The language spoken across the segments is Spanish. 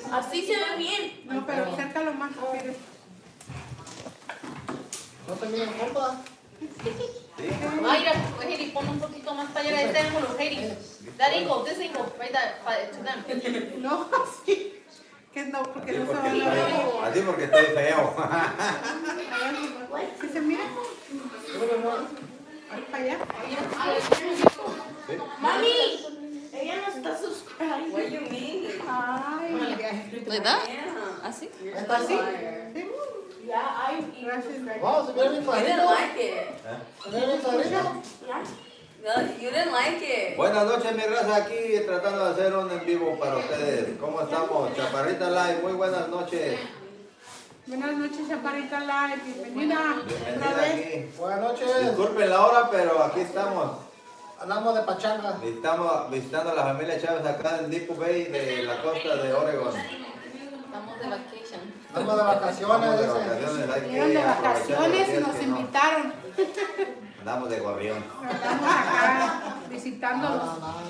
Así se ve bien. No, pero acércalo más, ¿quieres? ¿No te miren, compa? Mayra, Heidi, pon un poquito más para allá de este ángulo, Heidi. That angle, this angle, right there, to them. No, así. Que no, porque Así no se porque van a ver. así porque estoy feo. ¿Sí se mira? Ahí para allá. Mami, ella no está suscrita. What do you mean? Ay, ¿Verdad? ¿Así? ¿Está así? sí. Ya, Gracias. Wow, se ve bien You didn't clarito. like it. Se ve bien clarito. No, you didn't like it. Buenas noches, mi raza, aquí tratando de hacer un en vivo para ustedes. ¿Cómo estamos? Chaparrita Live, muy buenas noches. Buenas noches, Chaparrita Live. Bienvenida. Otra Bienvenida vez. aquí. Buenas noches. Disculpen la hora, pero aquí estamos. Andamos de pachanga. Estamos visitando a la familia Chávez acá en Depot Bay de la costa de Oregon. Estamos de vacation. Andamos de vacaciones, Estamos de dice. vacaciones, hay que Vinieron de aprovechar los vacaciones y días nos que no. invitaron. Andamos de gorrión. Estamos acá visitándolos.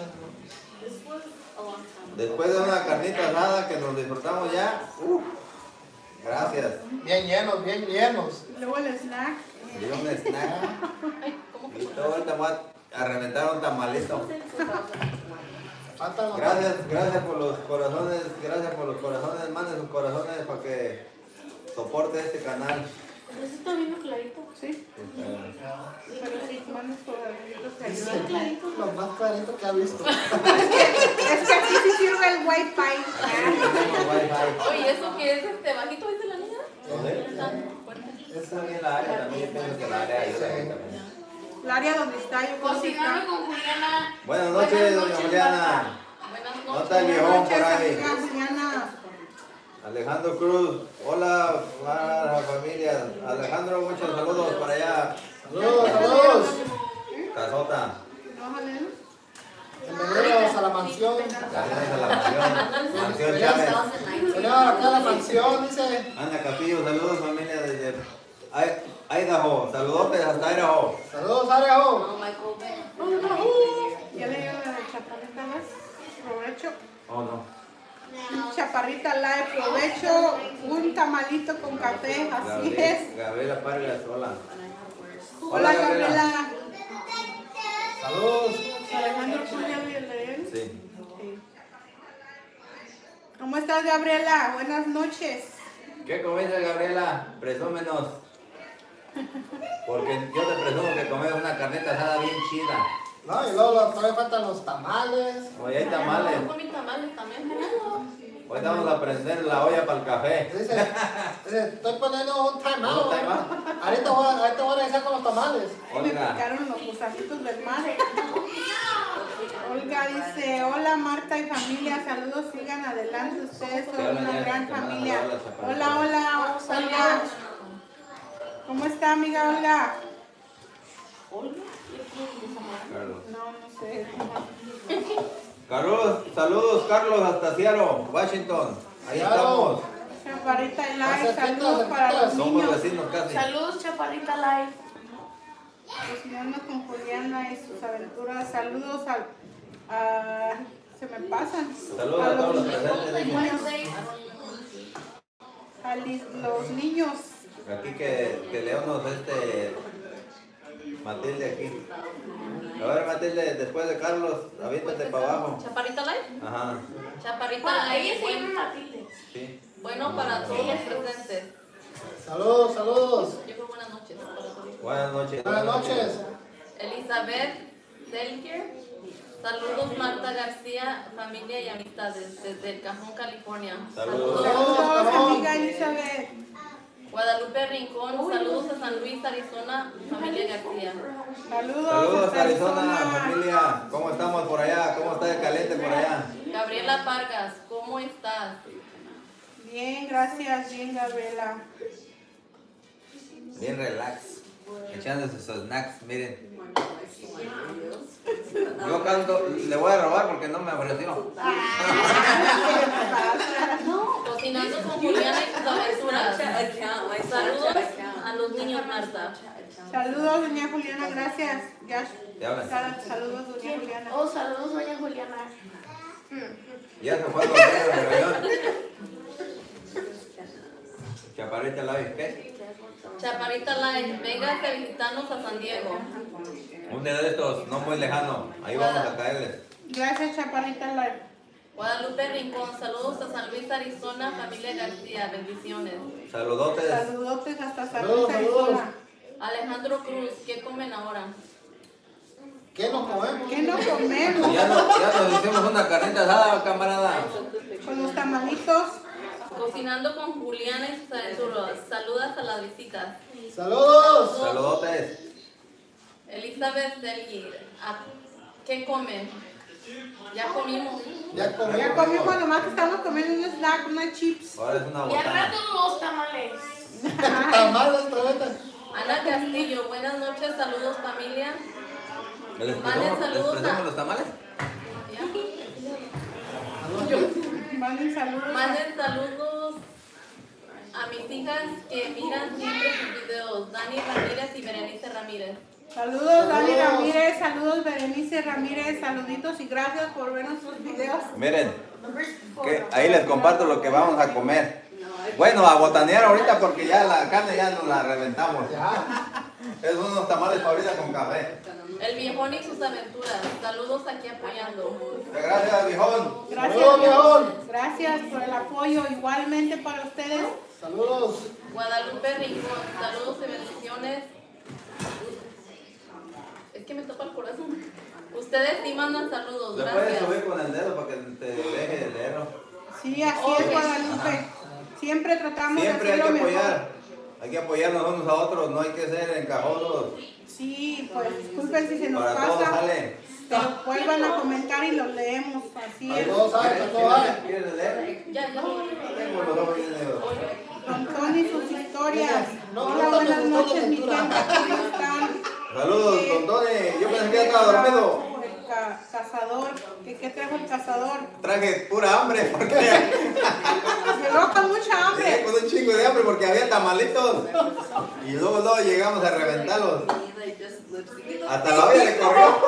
Después de una carnita asada que nos disfrutamos ya, gracias. Bien llenos, bien llenos. Luego el snack. Y un snack. Y todo ahorita voy a reventar un tamalito. Faltan los Gracias por los corazones, manden sus corazones para que soporte este canal. ¿Eso está viendo clarito? Sí. Pero sí, manos cuadraditos que Dice, ayudan. lo más clarito que ha visto. Es que aquí sí sirve el wifi. Oye, ¿eso qué es bajito dice la niña? Está bien la área también, yo pienso que la área ayuda ahí también. El área donde está, yo creo que está. Cocinando con Juliana. Buenas noches, doña Juliana. Buenas ¿No noches. está el viejón por ahí? Amiga Juliana. Alejandro Cruz, hola para la familia. Alejandro, muchos saludos para allá. Saludos, saludos. Casota. No, Jalena. Bienvenidos a la mansión. Gracias a la mansión Chávez. Venimos acá a la mansión, dice. Ana Capillo, saludos familia desde Idaho. Saludotes hasta Idaho. Saludos, Arejo. Ya le dio la chaparrita más. Provecho. Oh, no. Chaparrita live, provecho. Un tamalito con café, así es. Gabriela Pargas, hola. Hola, Gabriela. Saludos. Alejandro Julia Villarreal. Sí. ¿Cómo estás, Gabriela? Buenas noches. ¿Qué comes, Gabriela? Presúmenos. Porque yo te presumo que comes una carnita asada bien chida. No, y luego todavía faltan los tamales. Oye, hay tamales. Yo comí tamales también. Hoy vamos a prender la olla para el café. Dice, estoy poniendo un time out. ¿Un time out? Ahorita voy a regresar con los tamales. Me Olga. picaron los gusanitos del mar. Olga dice, hola Marta y familia, saludos, sigan adelante, ustedes son una gran familia. Hola, hola, Olga. ¿Cómo está, amiga Olga? Carlos. No, no sé. Carlos, saludos Carlos hasta Seattle, Washington. Ahí Seattle. estamos. Chaparrita Live, Acerquitas, saludos para los acerquitas. Somos niños. vecinos casi. Saludos, Chaparrita Live. Cocinando con Juliana y sus aventuras. Saludos se me pasan. Saludos a todos los presentes. niños. Los niños. Aquí que leonos Matilde aquí. A ver, Matilde, después de Carlos, aviéntate para abajo. ¿Chaparrita Live? Ajá, Chaparrita Live. Ella se llama Matilde. sí. Bueno, para todos los presentes. Saludos, saludos. Yo creo buenas noches para todos. Buenas noches. Buenas noches. Elizabeth Delker. Saludos Marta García, familia y amistades desde El Cajón, California. Saludos. Saludos, amiga Elizabeth. Guadalupe Rincón, saludos a San Luis, Arizona, familia García. Saludos, Saludos hasta Arizona, familia. ¿Cómo estamos por allá? ¿Cómo está el caliente por allá? Gabriela Vargas, ¿cómo estás? Bien, gracias, bien, Gabriela. Bien relax. Echándose sus snacks, miren. Yo canto, le voy a robar porque no me ofreció. Cocinando con Juliana y sus aventuras. Saludos a los niños, Marta. Saludos, doña Juliana, gracias. Te hablan. Saludos, doña Juliana. Oh, saludos, doña Juliana. Ya se fue a dormir el rebelión. Chaparrita Live, vengas a visitarnos a San Diego. Un día de estos, no muy lejano. Ahí vamos a caerles. Gracias, Chaparrita Live. Guadalupe Rincón, saludos a San Luis, Arizona, familia García, bendiciones. Saludotes. Saludotes hasta San Saludos, Luis, saludos. Arizona. Alejandro Cruz, ¿qué comen ahora? ¿Qué nos comemos? ¿Qué no comemos? Ya nos hicimos una carnita asada, camarada. Con los tamalitos. Cocinando con Juliana y sus aventuras. Saludas a las visitas. ¡Saludos! Saludotes. Elizabeth Selgi, ¿qué comen? Ya comimos. Ya comimos. Ya comimos, nomás que estamos comiendo un snack, unas chips. Ahora es una Y al botana. rato los tamales. Tamales, trometa. Ana Castillo, buenas noches, saludos familia. ¿Les Manden saludos prestamos a... los tamales? ¿Ya? Manden saludos. Manden saludos a mis hijas que miran siempre sus videos, Dani Ramírez y Berenice Ramírez. Saludos, Dani Saludos. Ramírez. Saludos, Berenice Ramírez. Saluditos y gracias por ver nuestros videos. Miren, que ahí les comparto lo que vamos a comer. Bueno, a botanear ahorita porque ya la carne ya nos la reventamos. Ya. Es unos tamales ahorita con café. El viejón y sus aventuras, saludos aquí apoyando. Gracias, viejón. Gracias, Saludos, viejón. gracias por el apoyo. Igualmente para ustedes. Saludos. Guadalupe Rincón, saludos y bendiciones. Es que me topa el corazón. Ustedes sí mandan saludos, Le puedes gracias. subir con el dedo para que te deje de leerlo. Sí, así es, Guadalupe. Siempre tratamos Siempre de hay que hacerlo mejor. apoyar. Hay que apoyarnos unos a otros, no hay que ser encajosos. Sí, pues disculpen si se nos Para todos pasa. sale. Pero vuelvan a comentar y los leemos. Así Para es. todos saben, para todos saben. ¿Quieres leer? Ya. Tengo los ojos bien negros. Don Tony, sus historias. No, Hola, no, buenas no, no, noches, no, mi no, gente. ¿Cómo están? Saludos, don Tony. Yo pensé que ya estaba dormido. El cazador. ¿Qué trajo el cazador? Traje pura hambre porque Llegó con mucha llegué hambre. con un chingo de hambre porque había tamalitos. Y luego llegamos a reventarlos. Hasta la olla le corrió.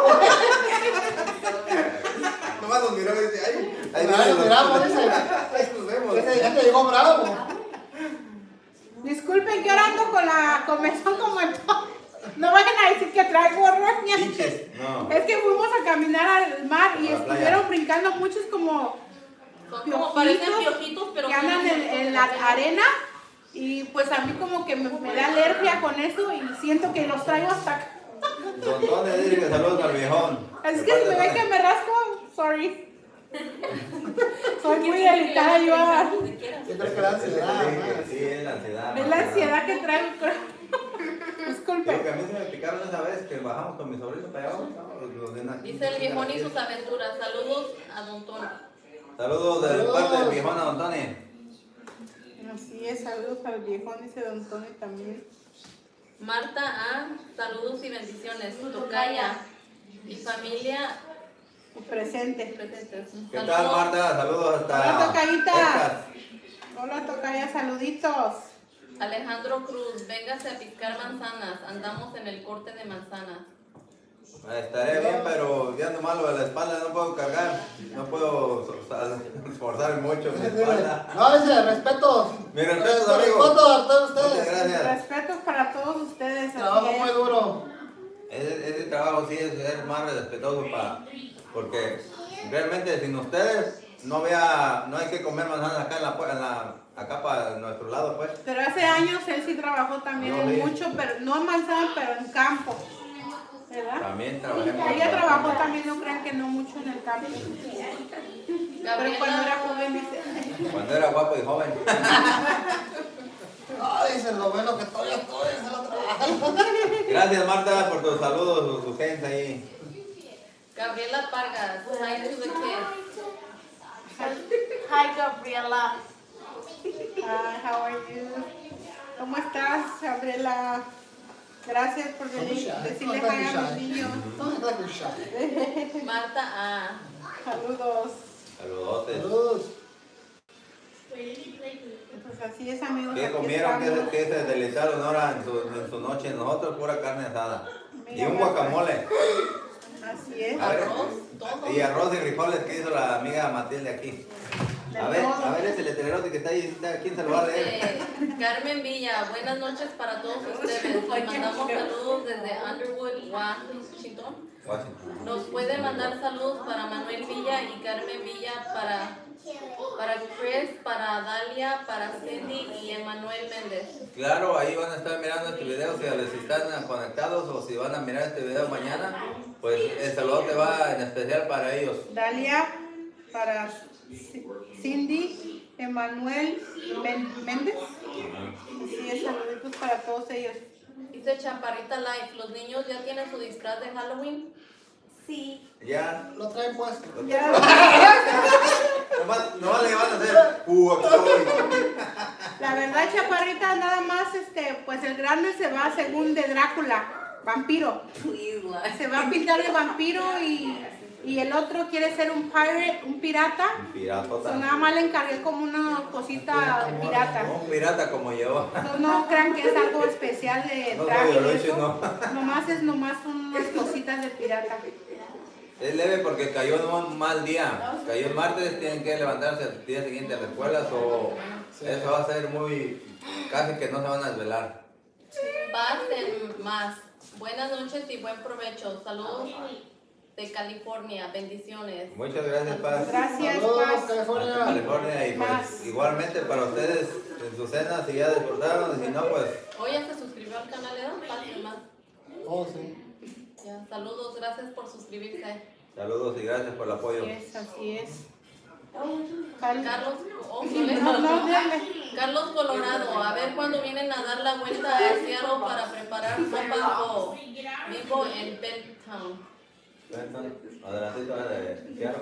Nomás nos miró y dice, ay, ahí Ahí nos miramos, dice. Ahí nos vemos. Este llegó bravo. Disculpen que ahora ando con la comezón como el no vayan a decir que traigo roña. Pinches. No. Es que fuimos a caminar al mar y A la playa. estuvieron brincando muchos como Son como parecen piojitos piojitos, pero que andan en la arena y pues a mí como que me da alergia con eso y siento que los traigo hasta acá. Don Tony dice que saludos al viejón. Es que si me ven que me rasco, sorry. Soy muy delicada yo. Yo creo que la ansiedad. Sí, es la ansiedad. Es la ansiedad que traigo. Digo Disculpe. que a mí se me picaron esa vez que bajamos con mi sobrino para allá abajo. Los de aquí. Dice el viejón y sus aventuras. Saludos a Don Tony. Saludos de parte del viejón a don Tony. Así es, saludos al viejón, dice Don Tony también. Marta A, saludos y bendiciones. Tocaya y familia Presente. presentes. ¿Qué tal, Marta? Saludos hasta Hola, Tocayita. Texas. Hola, Tocaya, saluditos. Alejandro Cruz, véngase a piscar manzanas. Andamos en el corte de manzanas. Estaré bien, pero ya ando malo de la espalda, no puedo cargar, no puedo esforzar mucho mi espalda. No, dice, respeto. Mi respeto, amigo. Respeto a todos Muchas ustedes. gracias. Respetos para todos ustedes. Trabajo así muy es. duro. Ese trabajo sí es ser más respetuoso porque realmente sin ustedes no hay que comer manzanas acá acá para nuestro lado, pues. Pero hace años él sí trabajó también No, en sí. mucho, pero no en manzana, pero en campo. ¿Verdad? También trabajé en Ella trabajó también, no crean que no mucho en el campo. Pero cuando era joven, dice. cuando era guapo y joven. Ay, dice, lo bueno que todavía estoy, se lo trabajo. Gracias, Marta, por tus saludos, tus gente ahí. Gabriela Pargas, hi to the kids. Hi, Gabriela. Hi, how are you? ¿Cómo estás, Gabriela? Gracias por venir, decirle hi a los niños. Marta A. Saludos. Saludotes. Saludos. Pues así es, amigos. ¿Qué aquí comieron? estamos. ¿Qué se deleitaron ahora en su noche? Nosotros pura carne asada. Y Mira, un guacamole. Así es. A ver, Arroz, todo. y arroz y frijoles que hizo la amiga Matilde aquí. A ver, ese letrerote que está ahí, ¿quién se lo va a leer? Carmen Villa, buenas noches para todos ustedes. Les mandamos saludos desde Underwood, Washington. Nos puede mandar saludos para Manuel Villa y Carmen Villa, para Chris, para Dalia, para Cindy y Emanuel Méndez. Claro, ahí van a estar mirando este video, si les están conectados o si van a mirar este video mañana, pues el saludo te va en especial para ellos. Dalia, para Cindy, Emanuel Méndez. Así es, saluditos para todos ellos. Dice Chaparrita Life, ¿los niños ya tienen su disfraz de Halloween? Sí. Ya. Lo traen puesto. Ya. Nomás le van a hacer aquí. La verdad, Chaparrita, nada más, pues el grande se va según de Drácula, vampiro. Please, life. Se va a pintar de vampiro y el otro quiere ser un pirate, un pirata. Un piratota. Nada más le encargué como una cosita de pirata. Un pirata como yo. No crean que es algo especial de No traje. soy y Orochi, eso. no. Nomás unas cositas de pirata. Es leve porque cayó en un mal día. Cayó el martes, tienen que levantarse el día siguiente a la escuela. Eso va a ser casi que no se van a desvelar. Pasen más. Buenas noches y buen provecho. Saludos de California. Bendiciones. Muchas gracias, Paz. Gracias, Saludos, Paz. Hasta California. California y pues Más. igualmente para ustedes en su cena, si ya disfrutaron, si no, pues Hoy ya se suscribió al canal, ¿verdad? Pasen más. Oh, sí. Ya, saludos, gracias por suscribirse. saludos y gracias por el apoyo. Así es. Carlos, No, dale. Carlos Colorado, a ver cuándo vienen a dar la vuelta a Seattle para preparar sopa vivo en Belltown. Adelantito de Seattle.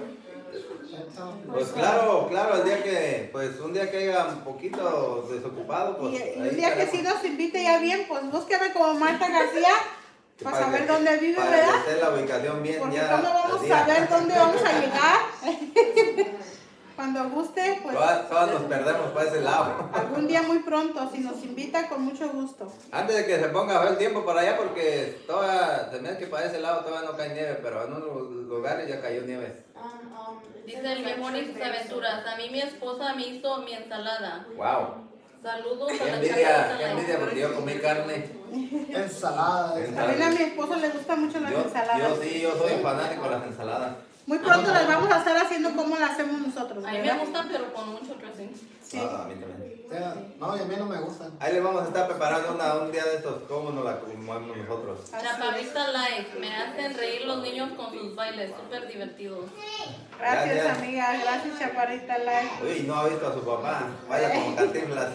Pues claro, el día que, pues un día que haya un poquito desocupado, pues Y ahí un día que estaremos. sí nos invite ya bien, pues búsqueme como Marta García para saber dónde vive, para ¿verdad? que esté la ubicación bien Porque ya. cómo al vamos día. a ver dónde vamos a llegar. Cuando guste, pues Todas nos perdemos para ese lado. algún día muy pronto, si nos invita, con mucho gusto. Antes de que se ponga el tiempo para allá, porque se me hace que para ese lado todavía no cae nieve, pero en unos lugares ya cayó nieve. Dice el Memo y sus aventuras. A mí mi esposa me hizo mi ensalada. Wow. Saludos a Qué la envidia, Chaparrita qué Life. envidia porque yo comí carne. Ensalada. También a mi esposo le gustan mucho las ensaladas. Yo soy fanático de las ensaladas. Muy pronto las vamos a estar haciendo como las hacemos nosotros, A mí me ¿verdad? gustan, pero con mucho dressing. Sí. Ah, a mí también. No, y a mí no me gustan. Ahí les vamos a estar preparando un día de estos, cómo nos la comemos nosotros. Así Chaparrita Life, me hacen reír los niños con sus bailes, súper divertidos. es. Gracias, Gracias. amiga. Gracias, Chaparrita Live. Uy, no ha visto a su papá. Vaya como Cantinflas.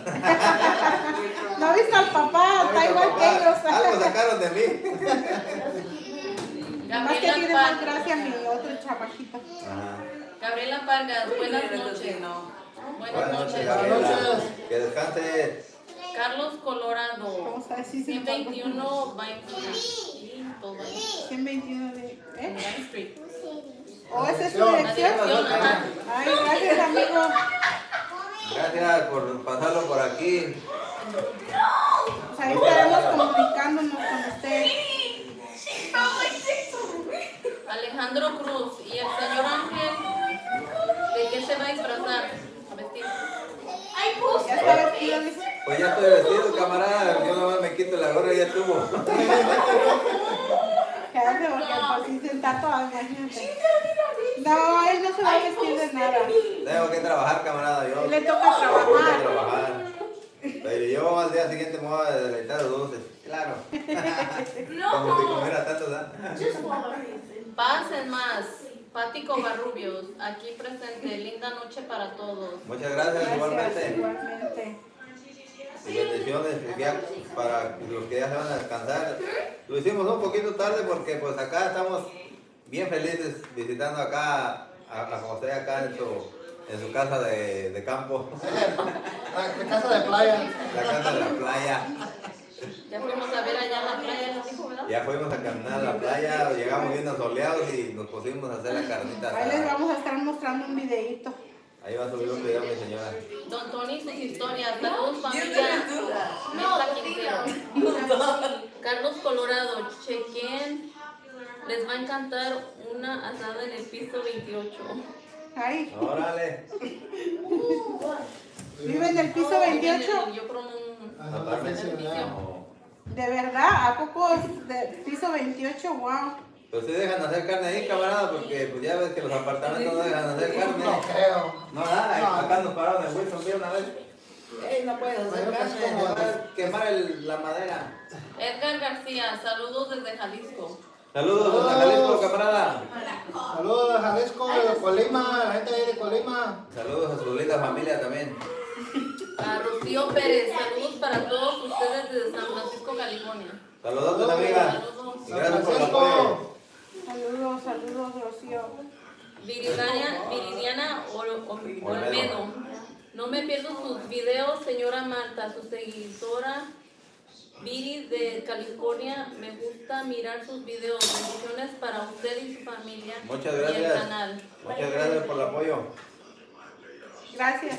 No ha visto al papá, está igual que ellos. Algo sacaron de mí. Más que Gabriela tiene más Pargas, gracia mi otro chamaquito. Ajá. Gabriela Pargas, buenas noches. Buenas noches, Gabriela. Gabriela. Que descanse. Carlos Colorado, Vamos a ver si se 121 Vine Street. 121 de... En Vine Street. ¿O esa es su La dirección? dirección, ajá. Ay, gracias, amigo. Gracias por pasarlo por aquí. Pues ahí estaremos comunicándonos con usted. Alejandro Cruz y el señor Ángel, ¿de qué se va a disfrazar? A vestir. Ya está vestido, dice. Pues ya estoy vestido, camarada. Yo nomás me quito la gorra y ya estuvo. Quédate porque por si se está toda, imagínate. No, él no se va a vestir de nada. Tengo que trabajar, camarada. Yo Le toca tengo que trabajar. trabajar. Pero yo al día siguiente me voy a deleitar los dulces. Claro. Como si comiera tanto, ¿verdad? Pasen más. Pati Covarrubios, aquí presente. Linda noche para todos. Muchas gracias, Gracias, igualmente. igualmente. Y bendiciones ya para los que ya se van a descansar. Lo hicimos un poquito tarde porque pues acá estamos bien felices visitando acá a José acá en su casa de campo, La casa de playa. la casa de la playa. Ya fuimos a ver allá en la playa, nos dijo, ¿verdad? Ya fuimos a caminar a la playa, llegamos bien soleados y nos pusimos a hacer la carnita Ahí les asada. vamos a estar mostrando un videíto. Ahí va a subir un video mi señora. Don Tony y sus historias. Saludos familia. Mesa Quintero. Carlos Colorado, chequen. Les va a encantar una asada en el piso 28. Ay, Órale. ¿Vive en el piso 28? Yo creo un ¿De verdad? ¿A poco del piso 28? ¡Wow! Pues sí dejan hacer carne ahí, camarada, porque pues ya ves que los apartamentos no dejan hacer carne. No creo. No, nada, acá nos pararon en Wilson una vez. ¡Ey, no puedes hacer Bueno, pues, carne! como- Te va a quemar la madera. Edgar García, saludos desde Jalisco. Saludos desde Jalisco, camarada. Saludos a Jalisco, de Colima, la gente ahí de Colima. Saludos a su linda familia también. A Rocío Pérez, saludos para todos ustedes desde San Francisco, California. Saludos, amiga. Saludos. Y gracias por el apoyo. Saludos, Rocío. Viridiana Olmedo. No me pierdo sus videos, señora Marta, su seguidora Viri de California. Me gusta mirar sus videos. Bendiciones para usted y su familia. Muchas Y el gracias. canal. Muchas gracias por el apoyo. Gracias.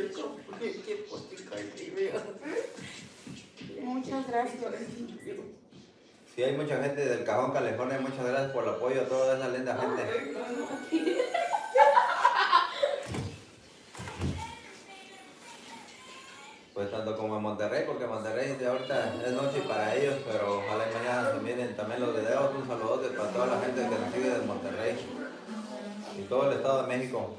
Muchas gracias. Sí, hay mucha gente del Cajón, California. Muchas gracias por el apoyo a toda esa linda gente. Pues tanto como en Monterrey, porque Monterrey de ahorita es noche para ellos, pero ojalá y mañana se miren también los videos. Un saludote para toda la gente que nos sigue de Monterrey y todo el Estado de México.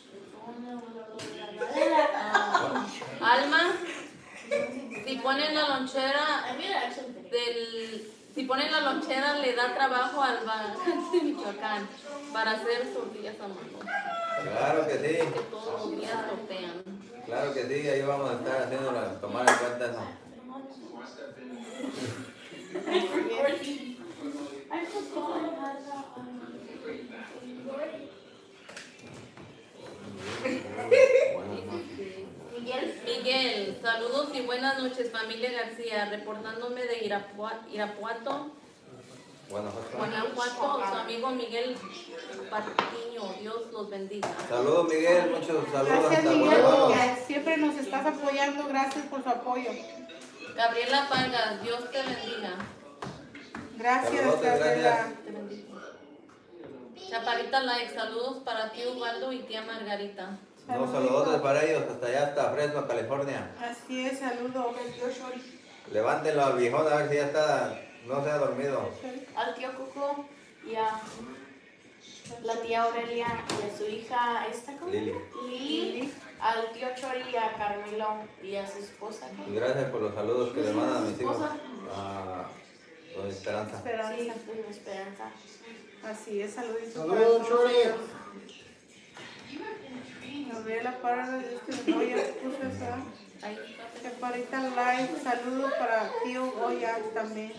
Alma, si ponen la lonchera le da trabajo al vagante de Michoacán para hacer tortillas a mano. Claro que sí, Que todos los días tortean. claro que sí, ahí vamos a estar haciéndolo, tomar en cuenta eso. Miguel, saludos y buenas noches, familia García, reportándome de Irapuato, Guanajuato, su amigo Miguel Patiño, Dios los bendiga. Saludos Miguel, muchos saludos Gracias, hasta Miguel, Guanajuato. porque siempre nos estás apoyando. Gracias por su apoyo. Gabriela Vargas, Dios te bendiga. Gracias, Saludos, Gabriela. gracias. Te bendiga. Chaparita Like, saludos para ti Ubaldo y tía Margarita. Unos saludos para ellos, hasta allá, hasta Fresno, California. Así es, saludos. Levántenlo al viejón a ver si ya está, no se ha dormido. Al tío Coco y a la tía Aurelia y a su hija, ¿cómo? Lili. Al tío Chori y a Carmelo y a su esposa. Y gracias por los saludos que le mandan a mis hijos. A Doña Esperanza. Esperanza. Sí, con Esperanza. Así es, saluditos. Saludos, para todos Chori. ellos. Gabriela Parra, Dios te bendiga. Puse esa. Ahí está. Chaparita Live, saludos para tío Goya también.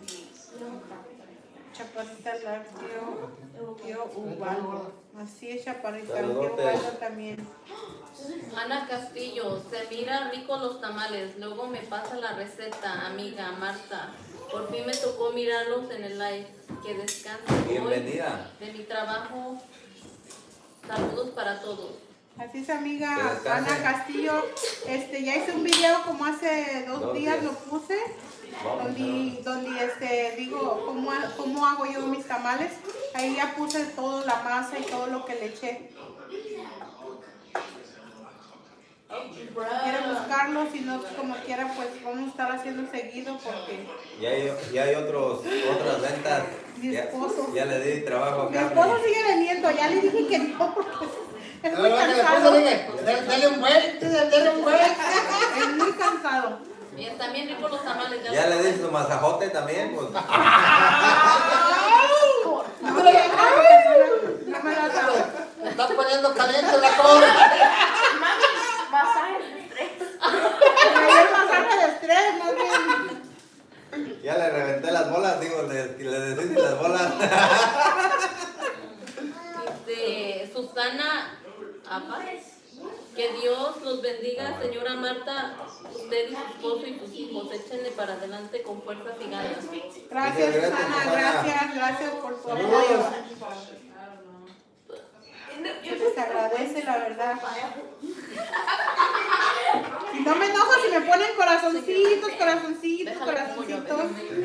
Chaparita Live, tío Ubaldo. Así es, Chaparita, el tío Saludotes. Ubaldo también. Ana Castillo, se mira rico los tamales, luego me pasa la receta, amiga Marta. Por fin me tocó mirarlos en el live. Que descansen hoy Bienvenida. de mi trabajo. Saludos para todos. Así es, amiga Que descanse. Ana Castillo. Ya hice un video como hace dos días, lo puse, donde digo cómo hago yo mis tamales. Ahí ya puse todo, la masa y todo lo que le eché. Quiero buscarlo, si no, como quiera, pues vamos a estar haciendo seguido porque Ya hay otras ventas. Mi esposo. Ya le di trabajo a mi esposo Carmen. sigue vendiendo. Ya le dije que no porque es muy Ahora que le cansado. puse, dile, dale un vuelto, dale un vuelto. Es muy cansado. Y están bien ricos los tamales. Ya le di su masajote también, pues. No me la dado. Me está poniendo caliente la cosa. Mami, masaje de estrés. Ayer masaje de estrés, más bien. Ya le reventé las bolas, digo, le deshice las bolas. Susana Apas. Que Dios los bendiga, señora Marta, usted y su esposo y sus hijos. Échenle para adelante con fuerzas y ganas. Gracias, Gracias, Susana. Susana. Gracias por tu apoyo. Saludos. Se agradece, la verdad. Y no me enojo si me ponen corazoncitos, corazoncitos, corazoncitos.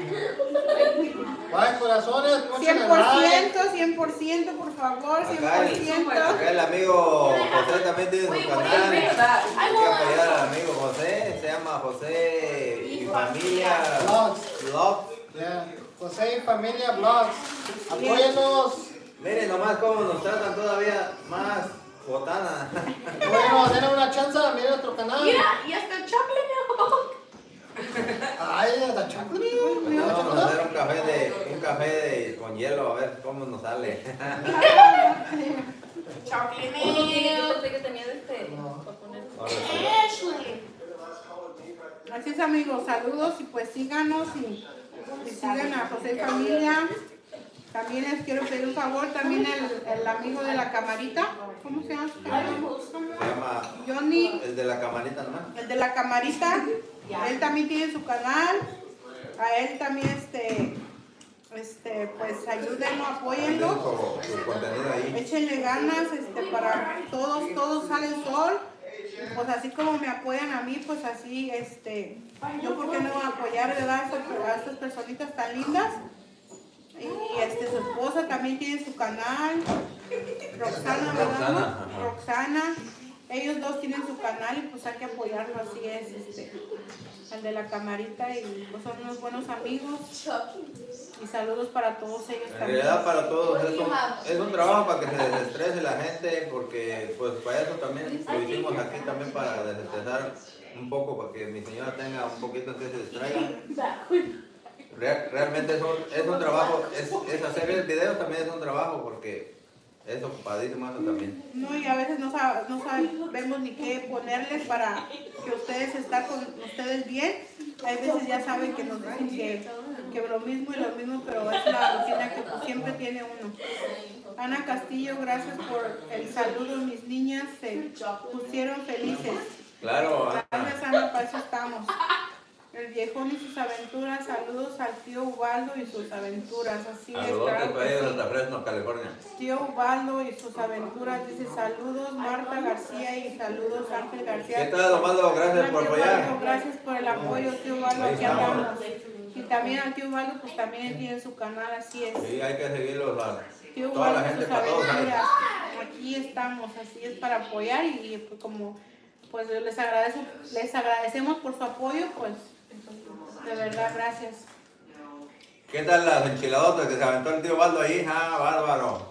Vaya corazones, ponche en el like. 100%, por favor, Acá 100%. el amigo José también tiene su canal. Hay que apoyar llama José y familia Vlogs. Vlogs. Yeah. José y familia Vlogs. Apóyennos. Miren nomás cómo nos tratan todavía más botana. Bueno, denle una chance, miren nuestro canal. Mira, y hasta chocolate. Ay, hasta chocolate. Vamos a hacer un café con hielo, a ver cómo nos sale. Chocolate. Yo pensé que tenía de este. Para poner. Ashley. Así es, amigos, saludos y pues síganos y sigan a José y familia. También les quiero pedir un favor, también el amigo de la camarita, ¿cómo se llama? Se llama Johnny, el de la camarita nomás. el de la camarita, él también tiene su canal, a él también pues ayúdenlo, apóyenlo, Su contenido ahí. échenle ganas, para todos sale el sol. Pues así como me apoyan a mí, pues así, yo por qué no apoyar, ¿verdad? A estas personitas tan lindas. Y su esposa también tiene su canal, Roxana, ¿verdad? Roxana, ellos dos tienen su canal y pues hay que apoyarlo, así es, el de la camarita y pues son unos buenos amigos. Y saludos para todos ellos En también. realidad para todos es un trabajo para que se desestrese la gente, porque pues para eso también lo hicimos aquí también para desestresar un poco, para que mi señora tenga un poquito que se distraiga. Realmente es un trabajo, es hacer el video también es un trabajo, porque es ocupadísimo eso también. No, y a veces no sabemos ni qué ponerles para que ustedes estén con ustedes bien. Hay veces ya saben que nos dicen que lo mismo y lo mismo, pero es la rutina que pues, siempre tiene uno. Ana Castillo, gracias por el saludo. Mis niñas se pusieron felices. Claro, Gracias, Ana, para eso estamos. El viejón y sus aventuras, saludos al tío Ubaldo y sus aventuras, así es, saludos claro para que ellos sí. hasta Fresno, California. Tío Ubaldo y sus aventuras, dice saludos Marta García y saludos Ángel García. ¿Qué tal, Osvaldo? Gracias por Tío apoyar. Ubaldo, gracias por el apoyo, tío Ubaldo, Ahí aquí estamos. andamos. Y también al tío Ubaldo, pues también tiene su canal, así es. Sí, hay que seguirlos, Tío toda la Ubaldo y gente, sus para todos. aventuras, aquí estamos, así es, para apoyar y pues, como pues les agradecemos por su apoyo, pues de verdad, gracias. ¿Qué tal las enchiladotas que se aventó el tío Osvaldo ahí? ¡Ah, bárbaro!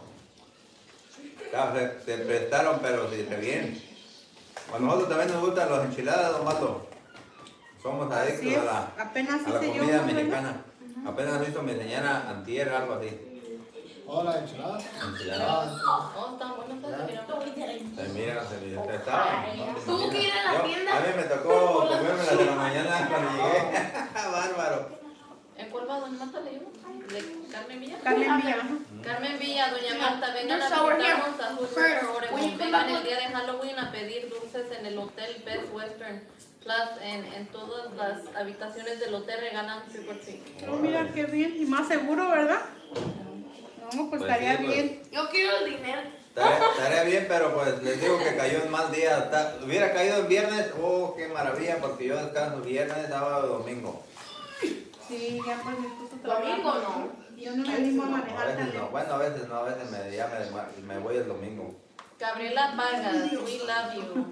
Se prestaron, pero sí, bien. A nosotros también nos gustan las enchiladas, don Osvaldo. Somos Así adictos es, a la apenas hice yo comida uno, mexicana. Apenas hizo mi señora antier, algo así. Hola, enchiladas. Enchiladas. Oh, está bueno, está Se mira, estaban. Tuvo que ir a la tienda. A mí me tocó comérmelas de la mañana cuando llegué. Bárbaro. ¿En cuál va doña Marta le digo? ¿De Carmen Villa? Carmen Villa. Carmen Villa, doña Marta, vengan a There's sour here. visitarnos a Hood First, River, when you Oregon. come Vengan back el with- día de Halloween a pedir dulces en el hotel Best Western Plus. En todas las habitaciones del hotel regalan trick or treat. Oh, mira qué bien, y más seguro, ¿verdad? No, pues Pues estaría sí, pues. bien. Yo quiero el dinero. Estaría bien, pero pues les digo que cayó en mal día. Hubiera caído en viernes, oh, qué maravilla, porque yo descanso viernes, sábado y domingo. Sí, ya pues mi esposo Domingo trabaja. no. Yo no me animo a A manejar veces tan no, bueno, a veces no, a veces me voy el domingo. Gabriela Vargas, we love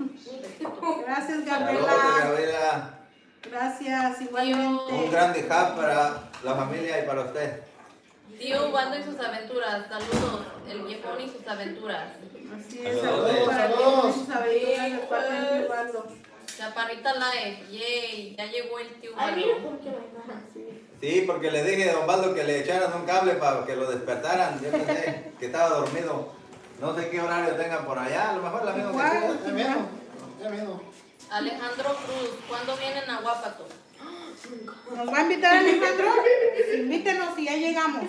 you. Gracias, Saludos, Gabriela. Gabriela. Gracias, Un igualmente. gran hijab para la familia y para usted. Tío Ubaldo y sus aventuras, saludos. El viejón y sus aventuras. Así es, Saludos, saludos para saludos. todos sus aventuras de parte del tío Ubaldo. Chaparrita Live, yay, ya llegó el tío Ay, mira Ubaldo. por qué me Sí, porque le dije a Don Baldo que le echaran un cable para que lo despertaran. Yo pensé que estaba dormido. No sé qué horario tengan por allá, a lo mejor la misma que Igual. tú. Ya miedo. Ya miedo. Alejandro Cruz, ¿cuándo vienen a Guapato? ¿Nos va a invitar Alejandro? Invítenos y ya llegamos.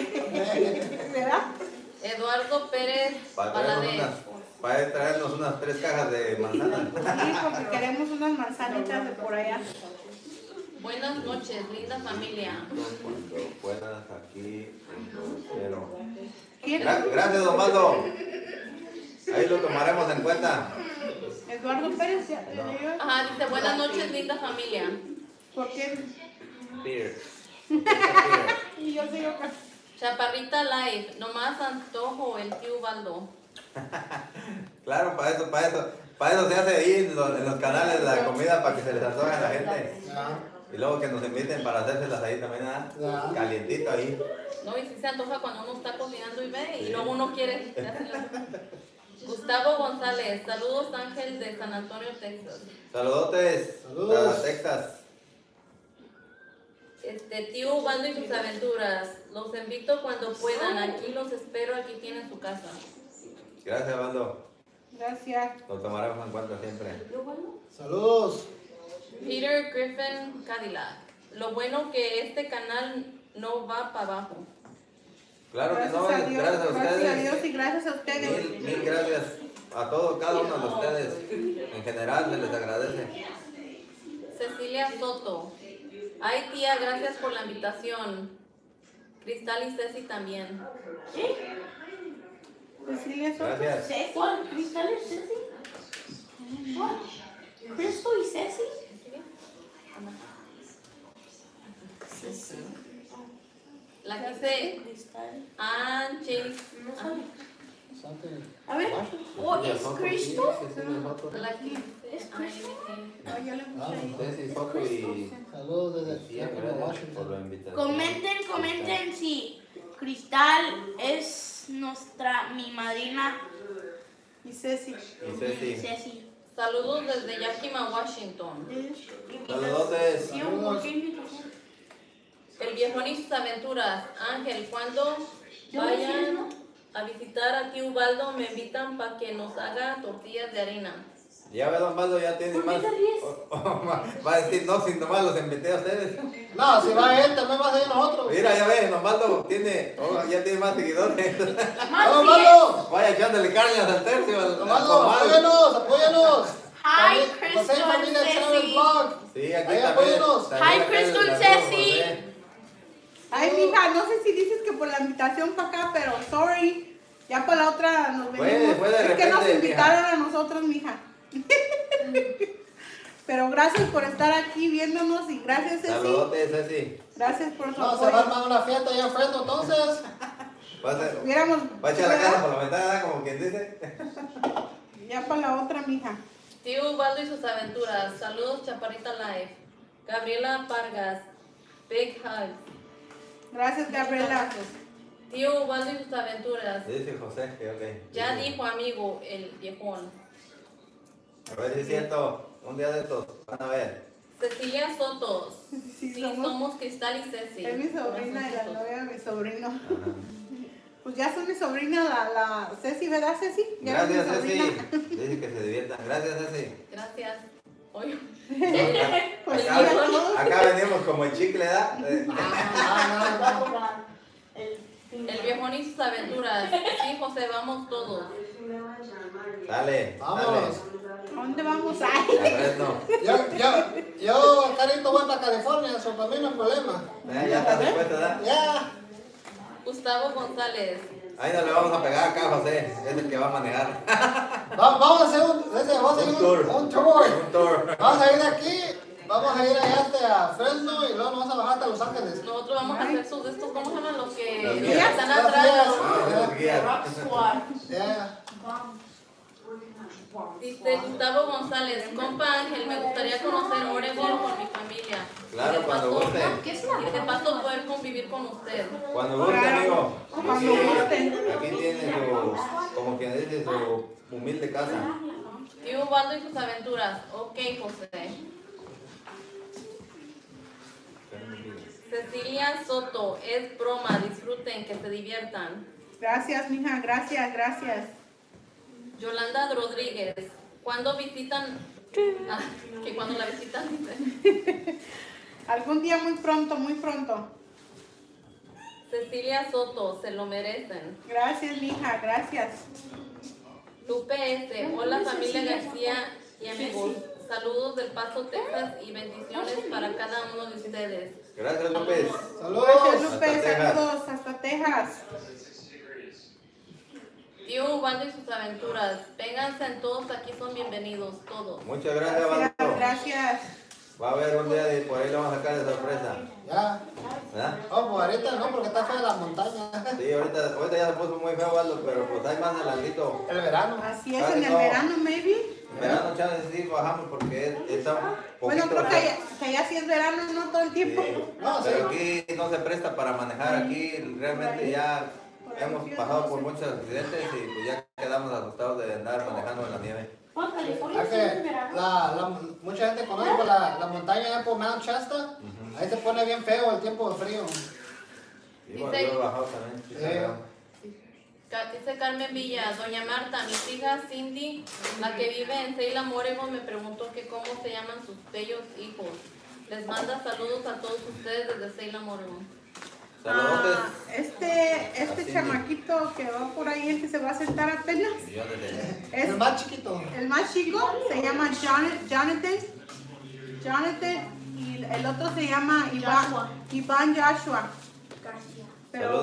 ¿Verdad? Eduardo Pérez Valadez. Para traernos unas 3 cajas de manzanas. Sí, porque queremos unas manzanitas de por allá. Buenas noches, linda familia. Cuando puedas aquí, pero... ¿Quién? Gracias, Don Baldo. Ahí lo tomaremos en cuenta. Eduardo Pérez. Ajá, dice, buenas noches, linda familia. ¿Por qué? Peter. Y yo sigo acá. Chaparrita Live, nomás antojo el tío Ubaldo. Claro, para eso. Para eso se hace ahí en los canales la comida para que se les antoje a la gente. Ya. Y luego que nos inviten para hacérselas ahí también, ¿verdad? Ya. Calientito ahí. No, y si se antoja cuando uno está cocinando y ve, y luego uno quiere. Gustavo González, saludos Ángel de San Antonio, Texas. Saludotes. Saludos. Hasta Texas. Tío Ubaldo y sus aventuras. Los invito cuando puedan. Aquí los espero. Aquí tienen su casa. Gracias, Bando. Gracias. Lo tomaremos en cuenta siempre. Saludos. Peter Griffin Cadillac. Lo bueno que este canal no va para abajo. Claro que Gracias no, a Dios, gracias a gracias a ustedes. Dios y gracias a ustedes. Mil gracias a todos, cada uno de ustedes. En general se les agradece. Cecilia Soto. Ay tía, gracias por la invitación. Cristal y Ceci también. Decirle eso. Gracias. ¿Ceci? ¿Cristal y Ceci? What? ¿Cristo y Ceci? La que dice Cristal. Ann Chase. A ver, ¿o es Cristo? La que dice No, yo le puse ahí. Ceci, Soto y Saludos desde Lucía, aquí, gracias por la Washington. invitación. Comenten si Cristal es mi madrina Y Ceci. Y Ceci. Ceci. Saludos desde Yakima, Washington. Saludotes. El viejón y sus aventuras. Ángel, cuando vayan a visitar a tío Ubaldo, me invitan para que nos haga tortillas de harina. Ya ve, don Baldo, ya tiene más. Va a decir, no, si nomás los invité a ustedes. No, si va él, también va a ser nosotros. Mira, ya ve, don Baldo tiene, ya tiene más seguidores. ¡Vamos, Baldo! Vaya echándole carne al tercio, al Baldo, comal. apóyanos, apóyanos. Hi, José y familia Crystal Channel Ceci. Blog. Sí, aquí Ahí también. apóyanos. También Hi, acá Crystal el Ceci. José. Ay, mija, no sé si dices que por la invitación para acá, pero sorry. Ya para la otra nos venimos. Fue de Es que nos repente, invitaron a nosotros, mija. Pero gracias por estar aquí viéndonos y gracias, Ceci. Saludotes, Ceci. Gracias por su No, se va a apoyo. armar una fiesta allá enfrente, entonces. Hubiéramos, Va a echar la casa por la ventana, como quien dice. ya para la otra, mija. Tío Ubaldo y sus aventuras. Saludos, Chaparrita Live. Gabriela Vargas. Big hugs. Gracias, Gabriela. Tío Ubaldo y sus aventuras. Dice José, que ok. Ya dijo amigo el viejón. A ver si es cierto, un día de estos, van a ver. Cecilia Soto. Sí, Sí, somos- somos Cristal y Ceci. Es mi sobrina y la Corazoncitos. novia de mi sobrino. Pues ya son mi sobrina, la Ceci, ¿verdad, Ceci? Ya es mi Gracias, Ceci. sobrina. Dice que se diviertan. Gracias, Ceci. Gracias. Oye. Pues sí, Acá, a todos. acá venimos como el chicle, ¿verdad? El viejón y sus aventuras. Sí, José, vamos todos. Dale, Vamos. dale. ¿A dónde vamos? A Ay. Fresno. Yo, Carito, voy para California, eso para mí no es problema. Ya está dispuesto, ¿verdad? Ya. Gustavo González. Ahí no le vamos a pegar acá, José. Es el que va a manejar. Vamos a hacer Un tour. un tour. Un tour. Vamos a ir de aquí, vamos a ir allá a Fresno y luego nos vamos a bajar hasta Los Ángeles. Nosotros vamos a hacer sus de estos, ¿cómo se llaman los que Los guías. están Los atrás? guías. Los guías. Rock Squad. Ya. Dice Gustavo González, compa Ángel, me gustaría conocer Oregon con mi familia. Claro, Y de cuando paso- guste. Y de paso poder convivir con usted. Cuando guste, Claro. amigo. Cuando Aquí, guste. aquí tiene su, como quien dice, su humilde casa. Tío Ubaldo y sus aventuras. Ok, José. Cecilia Soto, es broma, disfruten, que se diviertan. Gracias, mija, gracias, gracias. Yolanda Rodríguez, ¿cuándo visitan? Ah, que cuando la visitan, dice. Algún día muy pronto, muy pronto. Cecilia Soto, se lo merecen. Gracias, mija, gracias. Lupe S. Hola familia García y amigos. Saludos del Paso, Texas y bendiciones para cada uno de ustedes. Gracias, López. Gracias, Saludos. Lupe, Hasta Texas. saludos hasta Texas. Tío Ubaldo y sus aventuras. Vénganse todos, aquí son bienvenidos todos. Muchas gracias, Gracias, Baldo. gracias. Va a haber un día de por ahí lo vamos a sacar de sorpresa. Ya. ¿Verdad? Oh, pues ahorita no, porque está fea la montaña. Sí, ahorita ya se puso muy feo, Baldo, pero pues hay más adelantito. El verano. Así es, Claro, en el no. verano, maybe. Verano, chance sí bajamos porque está un poquito. Bueno, creo que allá sí es verano, no todo el tiempo. Sí, pero aquí no se presta para manejar. Aquí realmente ya hemos pasado por muchos accidentes y pues ya quedamos asustados de andar manejando en la nieve. Es que mucha gente conoce por la montaña por Mount Shasta. Ahí se pone bien feo el tiempo de frío. Y bueno, yo he bajado también. Sí, Dice Carmen Villa, doña Marta, mis hijas Cindy, la que vive en Salem, Oregon, me preguntó que cómo se llaman sus bellos hijos. Les manda saludos a todos ustedes desde Salem, Oregon. Saludos. Este chamaquito que va por ahí, el que se va a sentar apenas. El más chiquito. El más chico se llama Jonathan y el otro se llama Iván Joshua. Pero,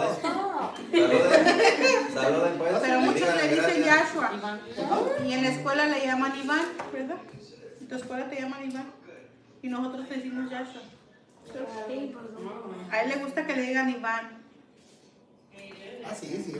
Saluden pues. Pero muchos le dicen gracias. Joshua. Y en la escuela le llaman Iván, ¿verdad? En tu escuela te llaman Iván. Y nosotros te decimos Joshua. A él le gusta que le digan Iván. Ah, sí.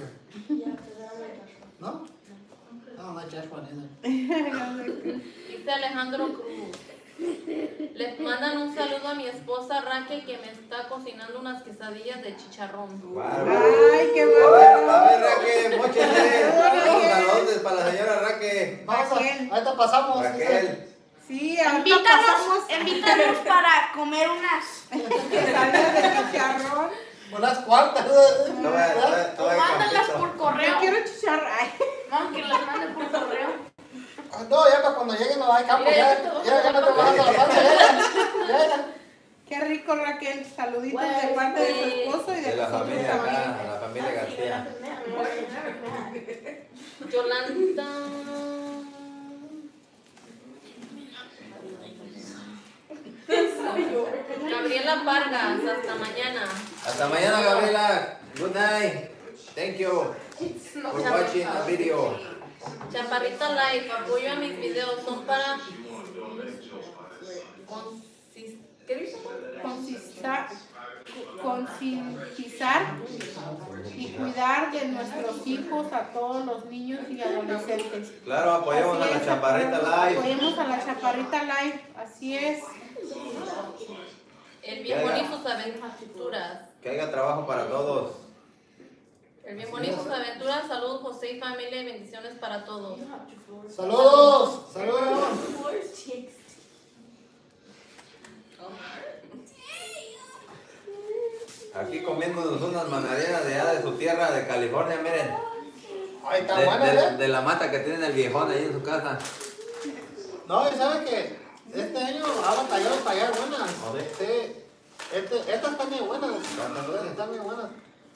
¿No? No, Joshua either. Dice Alejandro Cruz. Les mandan un saludo a mi esposa Raquel que me está cocinando unas quesadillas de chicharrón. Ay, qué A bueno. ver, Raquel, mochese. Saludos para la señora Raquel. Ahorita pasamos. Raquel. Sí, ahorita pasamos Invítanos para comer unas quesadillas de chicharrón. Unas cuantas. Mándalas por correo. Yo quiero chicharrón. Ay. No, que las manden por correo. No, ya para cuando lleguen no hay campo. Ya me estoy bajando la panza. Ya. Qué rico, Raquel. Saluditos de parte de tu esposo y De la nosotros familia también. acá, la familia García. Yolanda. Gabriela Vargas, hasta mañana. Hasta mañana, Gabriela. Good night. Thank you for watching the video. Chaparrita Live, apoyo a mis videos, son para ¿qué dice? Concientizar y cuidar de nuestros hijos a todos los niños y adolescentes. Claro, apoyamos a la Chaparrita Live. Apoyemos a la Chaparrita Live, así es. El viejón y sus aventuras. Que haya trabajo para todos. El viejón y sus aventuras, saludos José y familia y bendiciones para todos. Saludos. Aquí comiéndonos unas mandaриnas de allá de su tierra, de California, miren. Ay, está buena, De la mata que tiene el viejón ahí en su casa. No, y sabes que este año ha batallado para hallar buenas. Sí. Estas están bien buenas. Están bien buenas.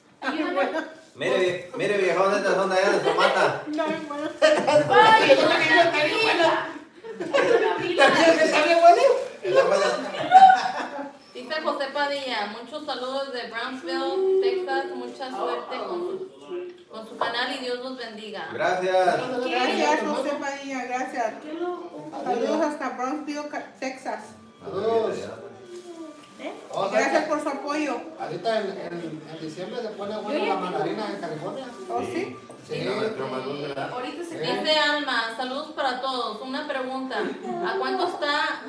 Mire viejón, estas son de allá de su mata. No, bueno. Ay, yo también está bien buena. ¿Está bien buena? Está buena. Dice José Padilla, muchos saludos de Brownsville, Texas, mucha suerte con su canal y Dios los bendiga. Gracias. Gracias, José Padilla, gracias. Saludos hasta Brownsville, Texas. Saludos. Gracias por su apoyo. Ahorita en diciembre se pone buena la mandarina en California. ¿Oh, sí? Sí. Ahorita se Dice Alma, saludos para todos. Una pregunta, ¿a cuánto está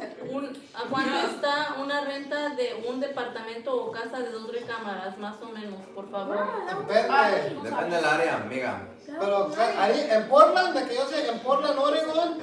una renta de un departamento o casa de 2 recámaras, más o menos, por favor? Depende del área, amiga. Pero ahí en Portland, de que yo sé, en Portland, Oregon,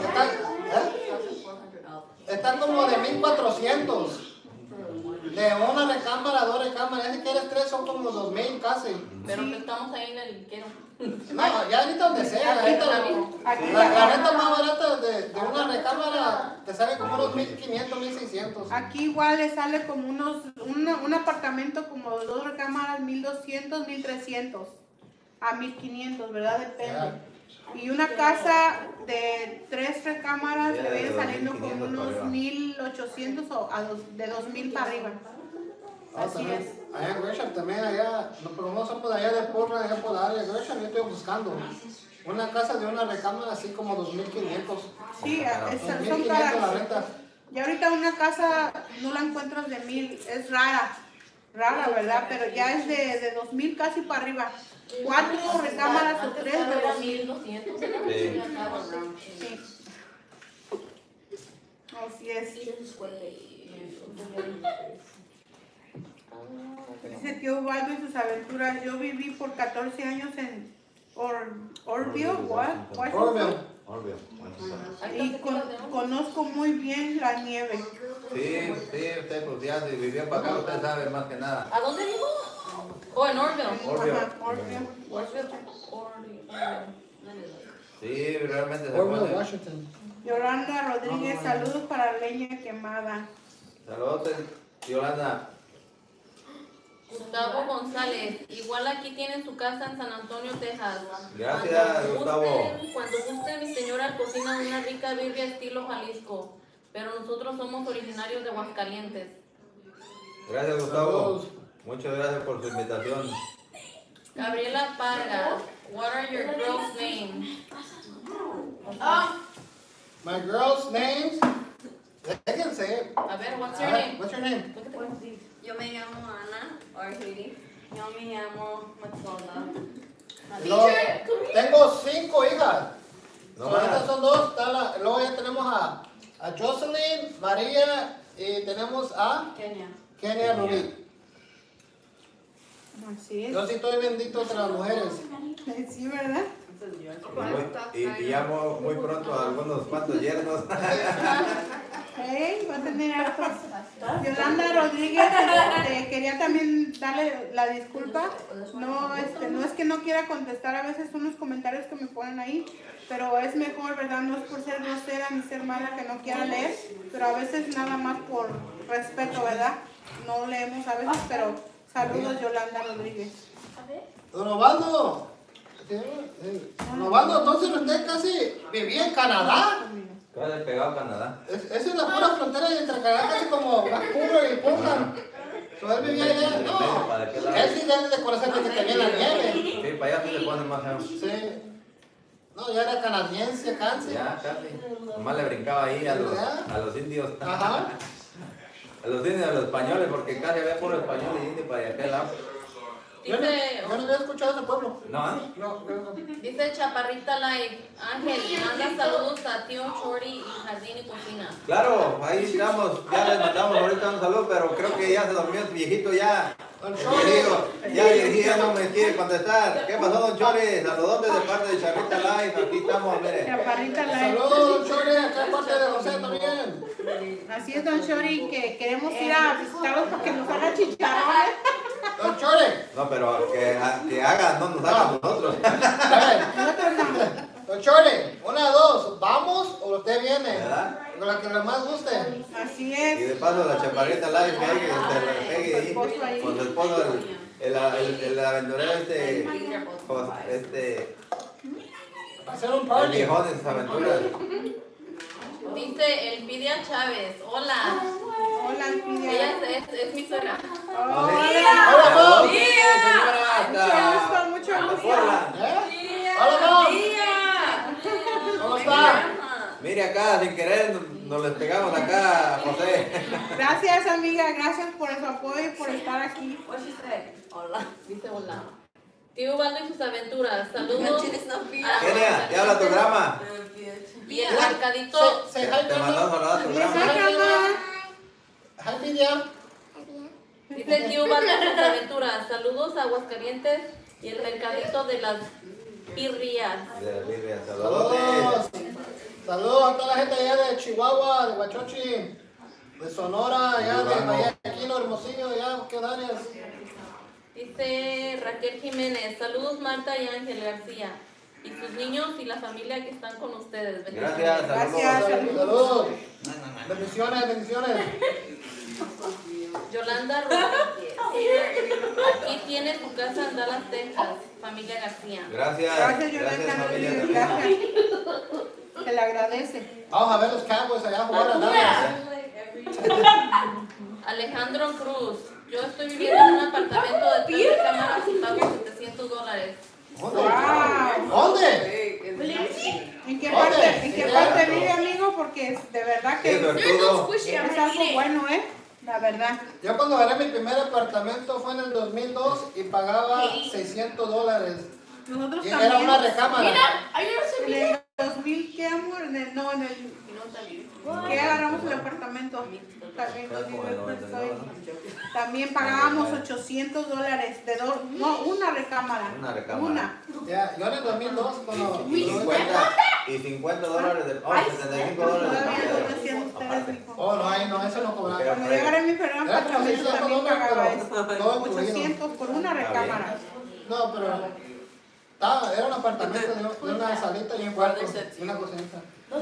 están como de 1,400. De una recámara, 2 recámaras, ya si quieres 3 son como 2,000 casi. Pero que estamos ahí en el liquero. No, ya ahorita donde sea, ahorita la renta más barata de una recámara te sale como unos 1,500, 1,600. Aquí igual le sale como un apartamento como de 2 recámaras, 1,200, 1,300 a 1,500, ¿verdad? Depende. Y una casa de 3 recámaras le viene saliendo como unos 1,800 o de 2,000 para arriba. Así es. Allá en Gresham también, allá, pero no somos de allá de Portland, allá por la área de Gresham, yo estoy buscando una casa de una recámara así como 2,500. Sí, son 2,500 la caras. renta. Y ahorita una casa no la encuentras de 1,000, es rara, ¿verdad? Pero ya es de 2,000 casi para arriba. 4 recámaras o 3, Era ¿verdad? 1200, ¿verdad? Sí. Así es. Dice tío Ubaldo y sus aventuras. Yo viví por 14 años en Orville, Washington. Y conozco muy bien la nieve. Sí, usted pues ya si vivió para acá, usted sabe más que nada. ¿A dónde vivo? Oh, en Orville. Ajá, Orville, Washington. Sí, realmente se Orville, pone. Washington. Yolanda Rodríguez, saludos para Leña Quemada. Saludos, Yolanda. Gustavo González, igual aquí tienen su casa en San Antonio, Texas. Gracias, Gustavo. Cuando guste, mi señora cocina una rica birria estilo Jalisco, pero nosotros somos originarios de Aguascalientes. Gracias, Gustavo. Muchas gracias por su invitación. Gabriela Pargas, what are your girls' names? My girls' names. I can say it. A ver, what's your Alright, name? what's your name? Yo me llamo Ana, or Heidi. Yo me llamo Matilda. Tengo 5 hijas. No Ahorita más. son 2. Luego ya tenemos a Jocelyn, María y tenemos a Kenia Rubí. Así es. Yo sí estoy bendito entre las mujeres. Sí, ¿verdad? Y ya muy pronto algunos cuantos yernos. Hey, va a tener hartos. Yolanda Rodríguez, quería también darle la disculpa. No es que no quiera contestar a veces unos comentarios que me ponen ahí, pero es mejor, ¿verdad? No es por ser grosera ni ser mala que no quiera leer, pero a veces nada más por respeto, ¿verdad? No leemos a veces, pero saludos Yolanda Rodríguez. Don Osvaldo. Don Osvaldo, entonces usted casi vivía en Canadá. Casi pegado a Canadá. Esa es la pura frontera entre Canadá, casi como Vancouver y Portland. So, él vivía allá. No, él sí debe de conocer que tenía la nieve. Sí, para allá sí le ponen más feo. Sí. No, ya era canadiense, casi. Ya, casi. Nomás le brincaba ahí a los indios. Ajá. A los indios, a los españoles, porque casi había puro español y indio para aquel lado. Yo no había escuchado ese pueblo. No, No. Dice Chaparrita Live, Ángel, manda saludos a tío Chori y Jardín y Cocina. claro, ahí estamos, ya les mandamos ahorita un saludo, pero creo que ya se durmió el viejito ya. Don Ya Virgilio ya no me quiere contestar. ¿Qué pasó, don Chori? Saludos de parte de Charrita Live, aquí estamos, mire. Chaparrita Live. Saludos, don Chori, acá parte de José también. Así es, don Chori, que queremos ir a visitarlos para que nos haga chicharrones. Don Chori. No, pero que hagan, no nos hagan nosotros. Nosotros no. Don Chori, 1, 2, ¿vamos o usted viene? ¿Verdad? Con la que le más guste. Así Y es. de paso la Chaparrita Live que hay que se pegue ahí con su esposo, el aventurero Hacer un el party. viejón de sus aventuras. Dice Elpidia Chávez, hola. Hola, Alpidia. Ella es mi suegra. Hola, Mau. Mucho gusto. Hola, Mau. ¿Cómo está? Mire acá, sin querer, nos les pegamos acá, José. Gracias, amiga. Gracias por su apoyo y por estar aquí. Hola. Dice hola. Tío Ubaldo y sus aventuras. Saludos. Kenia, ya habla tu grama. Y el mercadito. Say hi, Te mandamos Penny. a tu grama. Hi, Pidia. Dice tío Ubaldo y sus aventuras. Saludos a Aguascalientes y el mercadito de las birrias. Saludos. Saludos a toda la gente allá de Chihuahua, de Huachochi, de Sonora, allá de Mayaquino, Hermosillo, allá, ¿qué áreas? Dice Raquel Jiménez. Saludos Marta y Ángel García. Y sus niños y la familia que están con ustedes. Bendiciones. Gracias, Gracias. saludos. Saludos. Bendiciones, bendiciones. Yolanda Rodríguez. Aquí tiene su casa en Dallas, Texas. Familia García. Gracias, Gracias, gracias Yolanda. familia Rodríguez, también. Gracias. Se le agradece. Vamos a ver los Cowboys allá jugar a Dallas. Alejandro Cruz. Yo estoy viviendo en un apartamento de 3 recámaras y pago $700. ¿Dónde? ¿En qué parte vive, amigo? Porque de verdad que Qué suertudo. es algo bueno, ¿eh? La verdad. Yo cuando agarré mi primer apartamento fue en el 2002 y pagaba $600. Nosotros Y también. era una recámara. En el 2000, ¿qué amor? En el, no, en el... ¿Qué agarramos el apartamento? También pagábamos $800 de una recámara. Una recámara. Una. Ya, yo en el 2002 cuando... Y $50 de... Oh, $75 Todavía no de... decían ustedes, mijo. Oh, no, eso no cobraba. Cuando yo agarré mi primer Era apartamento $600, también pagaba pero eso. todo incluido. 800 por una recámara. No, pero era un apartamento de una salita y un cuarto, y una cocinita.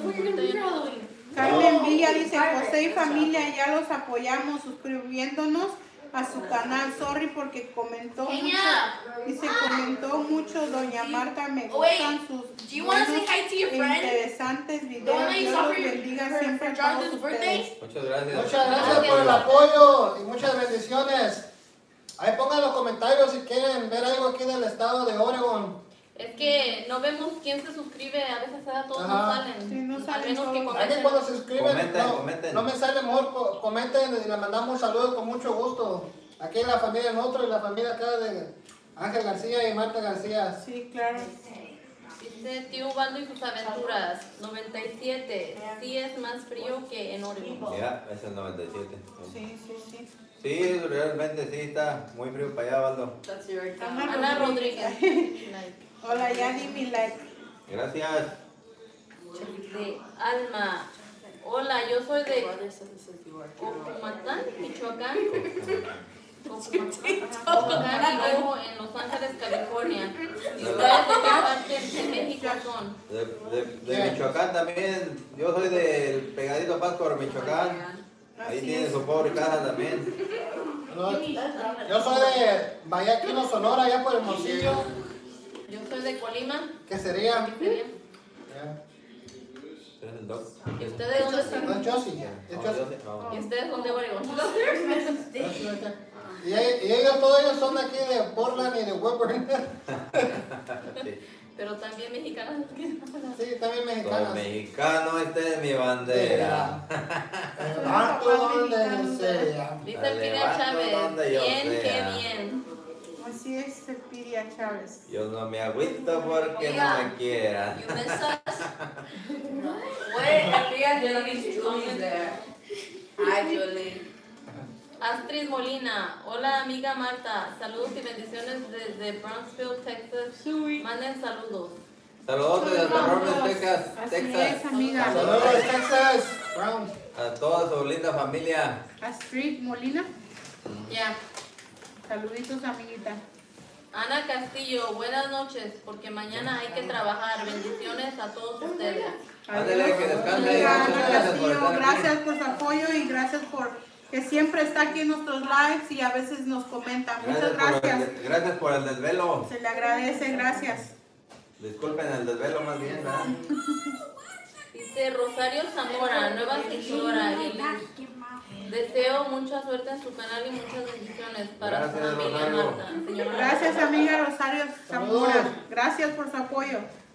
Carmen Villa dice, José y familia ya los apoyamos suscribiéndonos a su canal. Sorry porque comentó mucho. Dice, comentó mucho doña Marta, me gustan sus interesantes videos. Dios los bendiga siempre a todos ustedes. Muchas gracias. Muchas gracias por el apoyo y muchas bendiciones. Ahí pongan los comentarios si quieren ver algo aquí del estado de Oregon. Es que no vemos quién se suscribe, a veces todos Ajá. no salen. Sí, no Al salen menos que todos. Ahí comenten. cuando se suscriben, Comenten. no me sale mejor, comenten y le mandamos saludos con mucho gusto. Aquí en la familia nosotros y la familia acá de Ángel García y Marta García. Sí, claro. Dice Tío Ubaldo y sus aventuras, 97. Sí es más frío que en Oregon. Ya, es el 97. Sí, sí, sí. Sí, realmente sí está muy frío para allá, Waldo. Ana Rodríguez. Hola, ya di mi like. Gracias. De Alma. Hola, yo soy de Ocomatán, Michoacán. Ocomatán y vivo en Los Ángeles, California. ¿Y ustedes de qué parte de México son? De Michoacán también. Yo soy del pegadito Pascua, Michoacán. Ahí Así tiene es. su pobre casa también. Yo soy de Vallaquino, Sonora, allá por Hermosillo. Yo soy de Colima. ¿Qué sería? Sería. Ya. ¿Es el doc? ¿Y ustedes dónde No, están? es Josie. Es No, Josie. yo sé, no. ¿Y ustedes dónde, Oregon? Y ellos, todos ellos son de aquí de Portland y de Woodburn. Sí. Pero también mexicanos. Sí, también Soy mexicanos. mexicano, esta es mi bandera. Levanto donde sea. Dice Dale, Piria vato, Chávez. donde yo Bien, qué sea. bien. Así es, Piria Chávez. Yo no me agüito porque no me quieran. You miss us? Wait, I forgot Julie's there. Hi, Julie. Astrid Molina. Hola, amiga Marta. Saludos y bendiciones desde Brownsville, Texas. Manden saludos. Saludos desde Brownsville, Texas. Así es, amiga. Saludos, Texas. Browns. A toda su linda familia. Astrid Molina. Ya. Saluditos, amiguita. Ana Castillo, buenas noches, porque mañana hay que trabajar. Bendiciones a todos ustedes. Ándale, que descanse. Amiga Muchas Ana gracias por Castillo, estar aquí. gracias por su apoyo y gracias por que siempre está aquí en nuestros lives y a veces nos comenta. Muchas gracias. Gracias por el desvelo. Se le agradece, gracias. Disculpen el desvelo más bien, ¿verdad? Dice Rosario Zamora, nueva seguidora. Y les deseo mucha suerte en su canal y muchas bendiciones para Gracias, su familia Rosario. Marta. Señora Gracias, Marta. amiga Rosario Zamora. Gracias por su apoyo.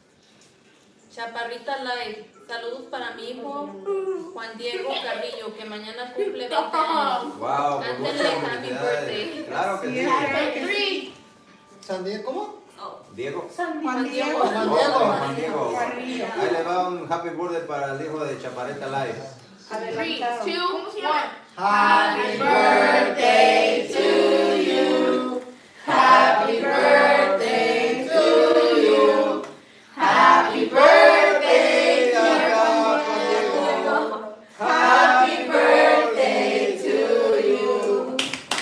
Chaparrita Live, saludos para mi hijo Juan Diego Carrillo, que mañana cumple 20 años. Wow, pues Cántenle muchas Happy felicidades. Birthday. Claro que Sí, sí. es claro que sí. ¿San Diego? ¿Cómo? Diego. Juan Diego. Juan Diego. Juan Diego. Carrillo. Ahí le va un happy birthday para el hijo de Chaparrita Live. Adelantado. 3, 2, 1. Happy birthday to you. Happy birthday to you. Happy birthday, Juan Diego. Happy birthday to you.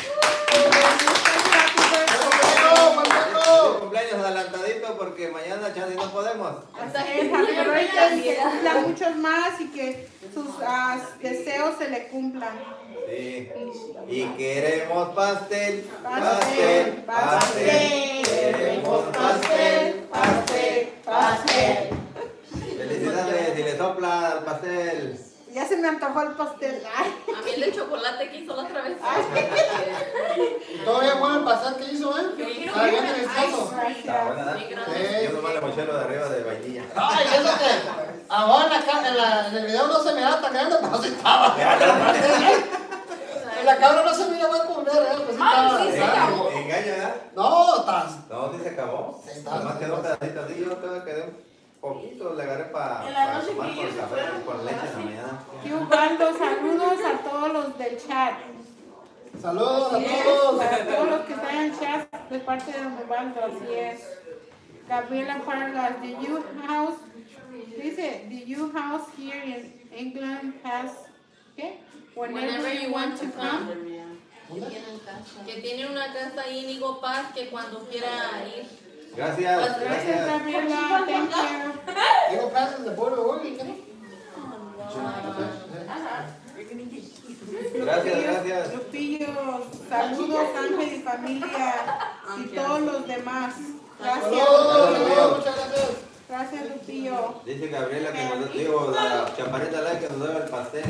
Feliz cumpleaños adelantadito porque mañana chance no podemos. Así es, happy birthday, que cumpla muchos más y que sus deseos se le cumplan. Sí. Y queremos pastel, Pastel, pastel, pastel. pastel. Queremos pastel, pastel, pastel. Felicidades y le sopla al pastel. Ya se me antojó el pastel. Ay. A mí el de chocolate que hizo la otra vez. Todavía bueno el pastel que hizo, ¿eh? Está bien delicioso. Está buena, ¿verdad? Sí. Yo nomás le moché lo de arriba de vainilla. Ay, eso que ahora en el video no se me da tan grande, pero sí estaba. En La cabra no se mira mal comer, pues Mami, sí se acabó. Engaño, ¿verdad? No, estás. No, sí se acabó. Sí, está. Además quedó un pedacito así, yo creo que quedé un poquito, le agarré para En la noche tomar con que café, con leche en la mañana. Tío Ubaldo, saludos a todos los del chat. Saludos a Así es, todos. para todos los que están en el chat de parte de Don Ubaldo, así es. Gabriela Vargas, the youth house, dice, the youth house here in England has, ¿qué? Whenever you want to come. Que tiene una casa ahí, Inigo Paz, que cuando quiera ir. Gracias, Gracias, gracias. Gabriela, thank you. Digo, pases de polvo, güey. Gracias, gracias. Lupillo, saludos Ángel y familia y todos los demás. Gracias, Saludos, Lupillo. muchas gracias. Gracias, Lupillo. Dice Gabriela que nos digo, la chaparrita like que nos debe el pastel.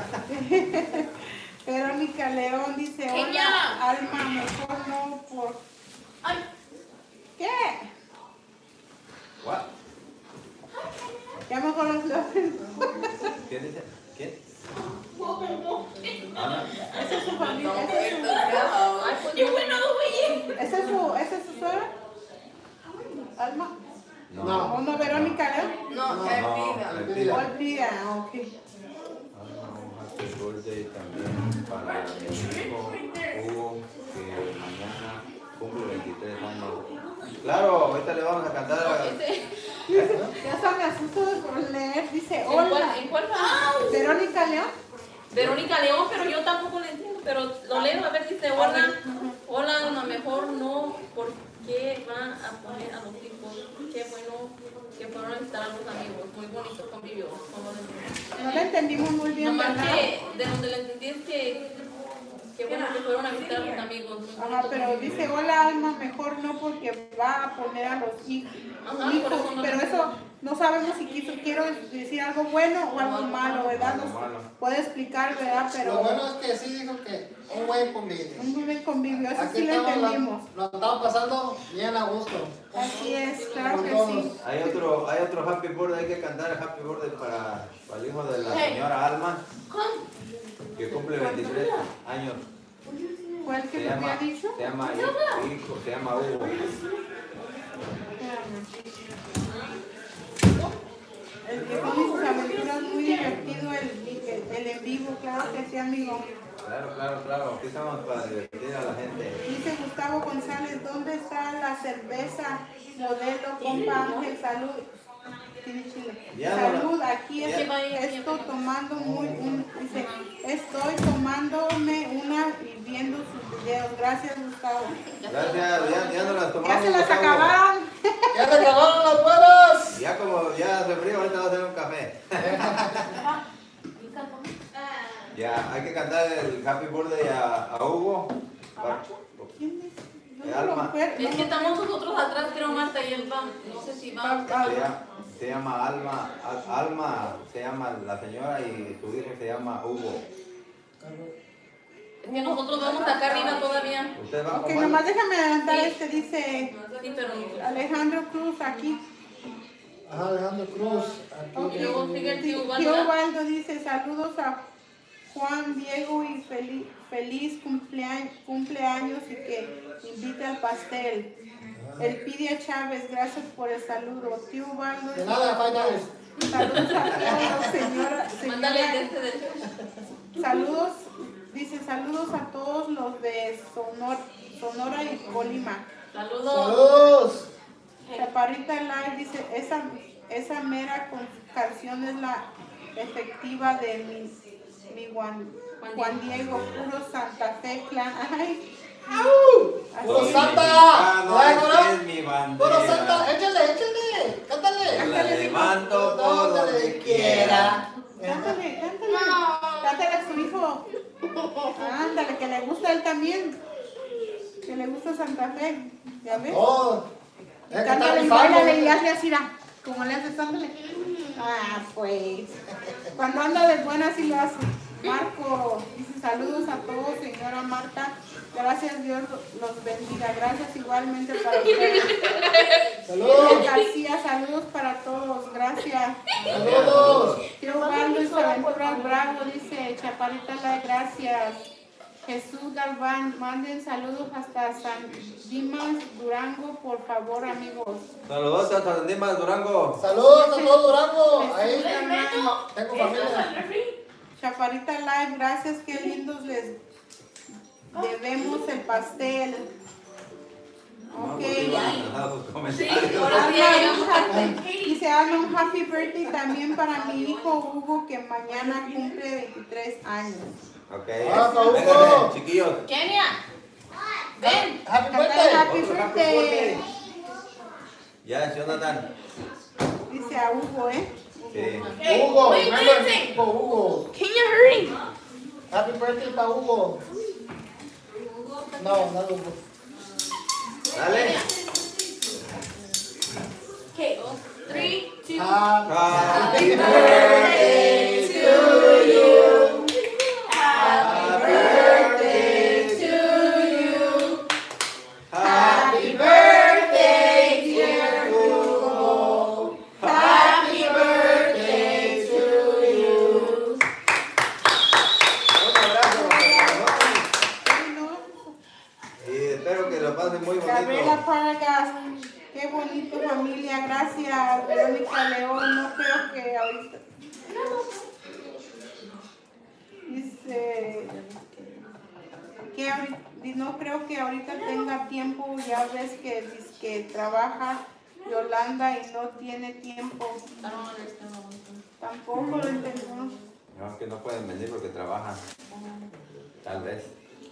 Verónica León dice, hola, Genial. Alma, mejor no por... Ay, ¿Qué? What? Ya mejor los ¿Quién dice? ¿Quién? Esa es su familia, ay, pues yo bueno, güey. esa es su suegra. Alma. No. No. ¿O no, Verónica León? No, No, te Elvira. Olvida, ok. Happy birthday también para mi hijo Hugo, que mañana cumple 23 años. Claro, ahorita le vamos a cantar. Ya se me asustó por leer. Dice, hola. ¿En cuál va? Verónica León. Verónica León, pero yo tampoco le entiendo, pero lo leo, a ver, dice, hola, hola, a lo mejor no, ¿por qué van a poner a los hijos? Qué bueno que fueron a visitar a los amigos, muy bonito convivio. No le entendimos muy bien, Nomás ¿verdad? que, de donde le entendí es que bueno que fueron a visitar a los amigos, muy Ajá, bonito pero convivio. dice, hola Alma, mejor no porque va a poner a los hijos. Ajá, por eso no Pero le- eso no sabemos si quiero decir algo bueno o algo malo, ¿verdad? Algo Nos malo. puede explicar, ¿verdad? Pero Lo bueno es que sí dijo que un buen convivio. un buen convivio, eso Aquí sí lo estamos, entendimos. lo estamos pasando bien a gusto. Así es, claro que sí. Hay otro happy birthday, hay que cantar el happy birthday para el hijo de la señora Alma, que cumple 23 años. ¿Fue el que Se me había llama, dicho? se llama hijo, se llama Hugo. El que con sus aventuras muy divertido el en vivo, claro que sí, amigo. Claro, aquí estamos para divertir a la gente. Dice Gustavo González, ¿dónde está la cerveza modelo, compa Ángel? Salud. Tiene chile. Ya, Salud, aquí ya. estoy tomando dice, estoy tomándome una y viendo sus videos. Gracias, Gustavo. Gracias, ya no las tomamos. Ya se las Gustavo. acabaron. ¡Ya se acabaron las buenas! Ya como ya hace frío, ahorita va a hacer un café. Ya, hay que cantar el happy birthday a Hugo. ¿Quién dice? Alma. Es que estamos nosotros atrás, creo, Marta, y él va, no sé si va. Se llama Alma, se llama la señora y su hijo se llama Hugo. Es que nosotros vamos acá arriba todavía. Usted va Ok, con nomás déjame adelantar Sí. dice Sí, pero no. Alejandro Cruz aquí. Ajá, Alejandro Cruz. Ok. Aquí. Luego sigue el tío Tío Ubaldo. Ubaldo dice, saludos a Juan Diego y feliz cumpleaños y que invite al pastel. Elpidia Chávez, gracias por el saludo. Tío Ubaldo, De nada, Fighters. saludos a todos, señora. Mándale de este de Saludos, dice saludos a todos los de Sonora y Colima. Saludos. Saludos. Chaparrita Live dice, esa mera canción es la efectiva de mi Juan Diego, puro Santa Fe Clan. Ay, ¡Puro así. Santa! No, ¿Ay, esa cómo no? es mi bandera. ¡Puro Santa! ¡Échale! ¡Cántale! La levanto por donde quiera. Cántale. Cántale a su hijo. Ándale, que le gusta a él también. Que le gusta Santa Fe. ¿Ya ves? ¡Oh! Es que está Cántale y rifando. bailale y hazle así, da. Como le haces, ándale. Ah, pues. Cuando anda de buena así lo hace. Marco dice saludos a todos, señora Marta. Gracias, Dios los bendiga. Gracias igualmente para ustedes. ¡Saludos! García, saludos para todos. Gracias. ¡Saludos! Tío Ubaldo y su aventuras bravo, dice Chaparrita la gracias. Jesús Galván, manden saludos hasta San Dimas, Durango, por favor, amigos. Saludos a San Dimas, Durango. Saludos a todo Durango. Ahí Jesús Galván, tengo familia. Chaparrita Live, gracias, qué lindos les debemos el pastel. No, Ok. porque iban a dejar sus comentarios. Ahora sí, ya llegamos a Dice Alma, un happy birthday también para mi hijo Hugo, que mañana cumple 23 años. Ok. Ah, Hugo. Vénganle, chiquillos. Kenia, ven. Happy Canta birthday. happy Otro happy birthday. birthday. Ya, Jonathan. Dice a Hugo, ¿eh? Sí. Hey, Hugo, wait, remember wait, Hugo. Can you hurry? Happy birthday para Hugo. No, no Hugo. Dale. Okay, 3, 2, Happy birthday to you. Happy birthday to you. Happy birthday, dear Hugo. Happy birthday to you. Un abrazo para todos. Y espero que lo pasen muy Gabriela bonito. Pargas, qué bonito familia, gracias. Verónica León, no creo que ahorita. Dice que no creo que ahorita tenga tiempo, ya ves que dice que trabaja Yolanda y no tiene tiempo. I don't understand what I'm saying. Tampoco lo entendemos. No, que no pueden venir porque trabajan. Tal vez.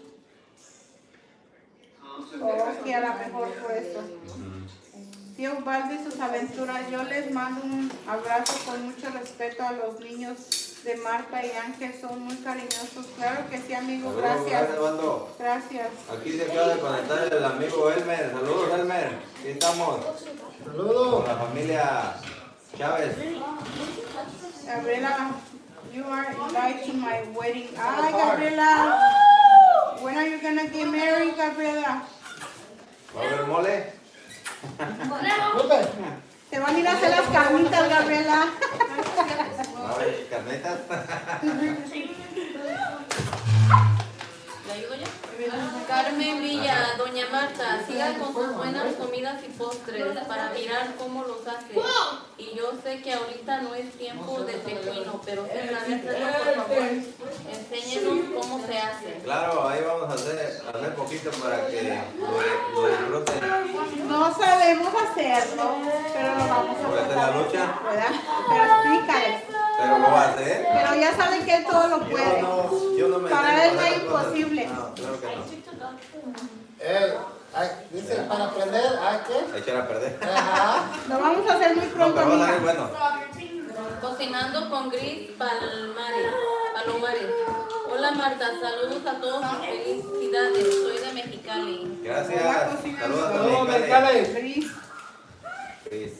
O que a lo mejor por eso. Tío Ubaldo y sus aventuras, yo les mando un abrazo con mucho respeto a los niños de Marta y Ángel, son muy cariñosos. Claro que sí, amigo, Saludos, gracias. Bando. Gracias. Aquí se acaba de conectar el amigo Elmer. Saludos, Elmer. Aquí estamos con Saludos. la familia Chávez. Gabriela, you are invited to my wedding. Ay, Gabriela. When are you gonna get married, Gabriela? ¿Va a haber mole? Disculpe. Te van a ir a hacer las carnitas, Gabriela. ¿Va a haber carnetas? ¿Le ayudo yo? Carmen Villa, Doña Marta, siga con sus buenas comidas y postres para mirar cómo los hace. Y yo sé que ahorita no es tiempo de tejuino, pero si sabe hacerlo, por favor, enséñenos cómo se hace. Claro, ahí vamos a hacer poquito para que lo disfruten. No sabemos hacerlo, pero lo vamos a ¿Puede hacer la lucha? ¿verdad? Pero explícales. Pero lo va a hacer. Pero ya saben que él todo lo puede. Yo no me Para él entiendo no hay esas cosas. imposible. No, claro que no. Dice, para aprender, ¿hay qué? Echar a perder. Ajá. Lo vamos a hacer muy No, pronto, pero va a amiga. salir bueno. Cocinando con Gris Palomares. Hola Marta, saludos a todos y felicidades. Soy de Mexicali. Gracias. Hola, cocinando. Saludos a Saludos, Mexicali. Mercales. Gris. Cris.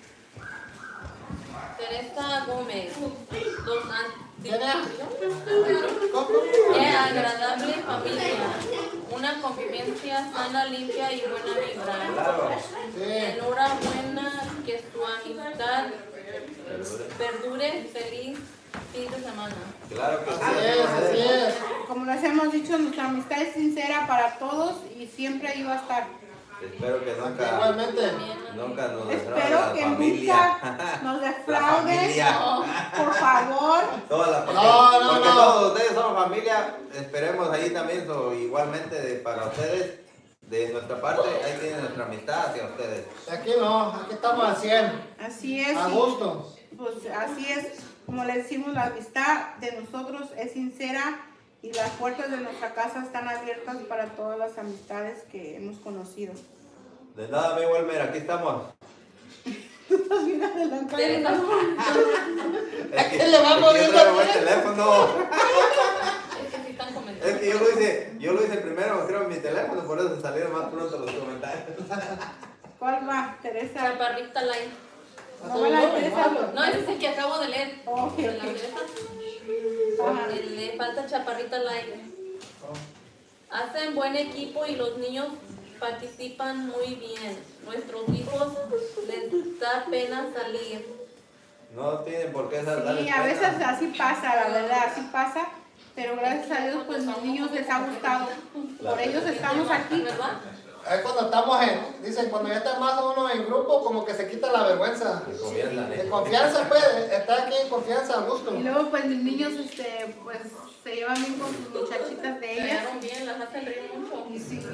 Teresa Gómez. ¿Quién es? Qué agradable familia. Una convivencia sana, limpia y buena vibra. Claro. Sí. Enhorabuena, que su amistad perdure. Feliz fin de semana. Claro que sí. Así es, así es. Como les hemos dicho, nuestra amistad es sincera para todos y siempre ahí va a estar. Espero que nunca Igualmente. nos defraude Espero la que familia. nunca nos La defrauden. familia. Por favor. Toda la familia. No, Porque no. todos ustedes son familia. Esperemos ahí también, igualmente para ustedes, de nuestra parte, ahí tienen nuestra amistad hacia ustedes. Aquí no, aquí estamos al 100. Así es. A y, gusto. pues así es. Como le decimos, la amistad de nosotros es sincera y las puertas de nuestra casa están abiertas para todas las amistades que hemos conocido. De nada, amigo Elmer, aquí estamos. Estás bien adelantado. Es que le va es que moviendo yo traigo el el teléfono. Es que sí están Es comentando. que yo lo hice primero, creo, en mi teléfono, por eso salieron más pronto los comentarios. ¿Cuál va, Teresa? Chaparrita Light. No me la Teresa. No, ese es el que acabo de leer. Ok, ¿De la ok. Teresa? Ajá. Le falta Chaparrita Light. Hacen buen equipo y los niños participan muy bien. Nuestros hijos les da pena salir. No tienen por qué darles Sí, a pena. veces así pasa, la verdad, así pasa. Pero gracias a Dios, pues los niños les ha gustado. Por ellos estamos aquí. ¿Verdad? Es cuando estamos dicen, cuando ya está más uno en grupo, como que se quita la vergüenza. De confianza, pues, está aquí en confianza, a gusto. Y luego, pues, los niños, pues, se llevan bien con sus muchachitas de Se ellas. llevaron bien, las hacen reír mucho. Y sí.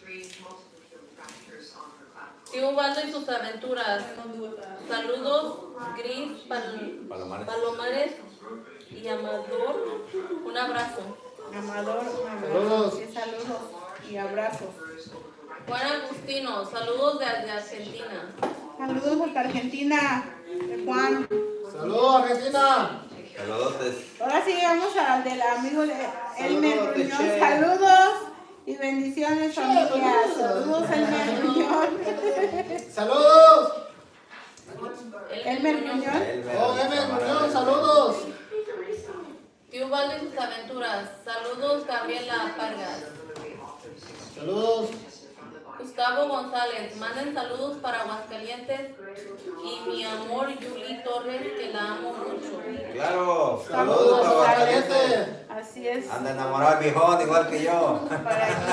Tío Ubaldo y sus aventuras. Saludos, Gris, Palomares y Amador. Un abrazo. Amador, un abrazo. Saludos. Sí, saludos y abrazos. Juan Agustino, saludos desde Argentina. Saludos hasta Argentina, Juan. Saludos, Argentina. Saludos. Ahora sí vamos al del amigo de Elmer Saludos, Gruñón. Che. Saludos y bendiciones, familia. Saludos, Elmer Gruñón. Saludos. Elmer Gruñón. Oh, Muñoz, saludos. Tío Ubaldo y sus aventuras. Saludos, Gabriela Vargas. Saludos. Gustavo González, manden saludos para Aguascalientes y mi amor Yuli Torres, que la amo mucho. Claro, Saludos saludos para para Aguascalientes. Así es. Anda enamorado el viejón, igual que yo. Para aquí.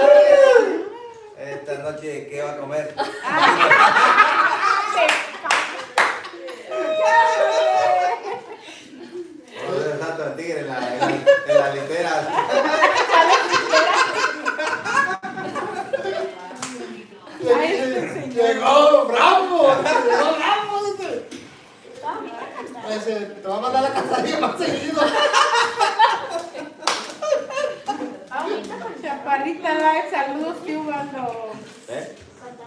Esta noche, ¿qué va a comer? Vamos a ver tanto el tigre en la litera. Llegó bravo. Llegó bravo. Dice, te va a mandar a la casadilla más seguido. Chaparrita Live, saludos, tío Ubaldo. ¿Eh?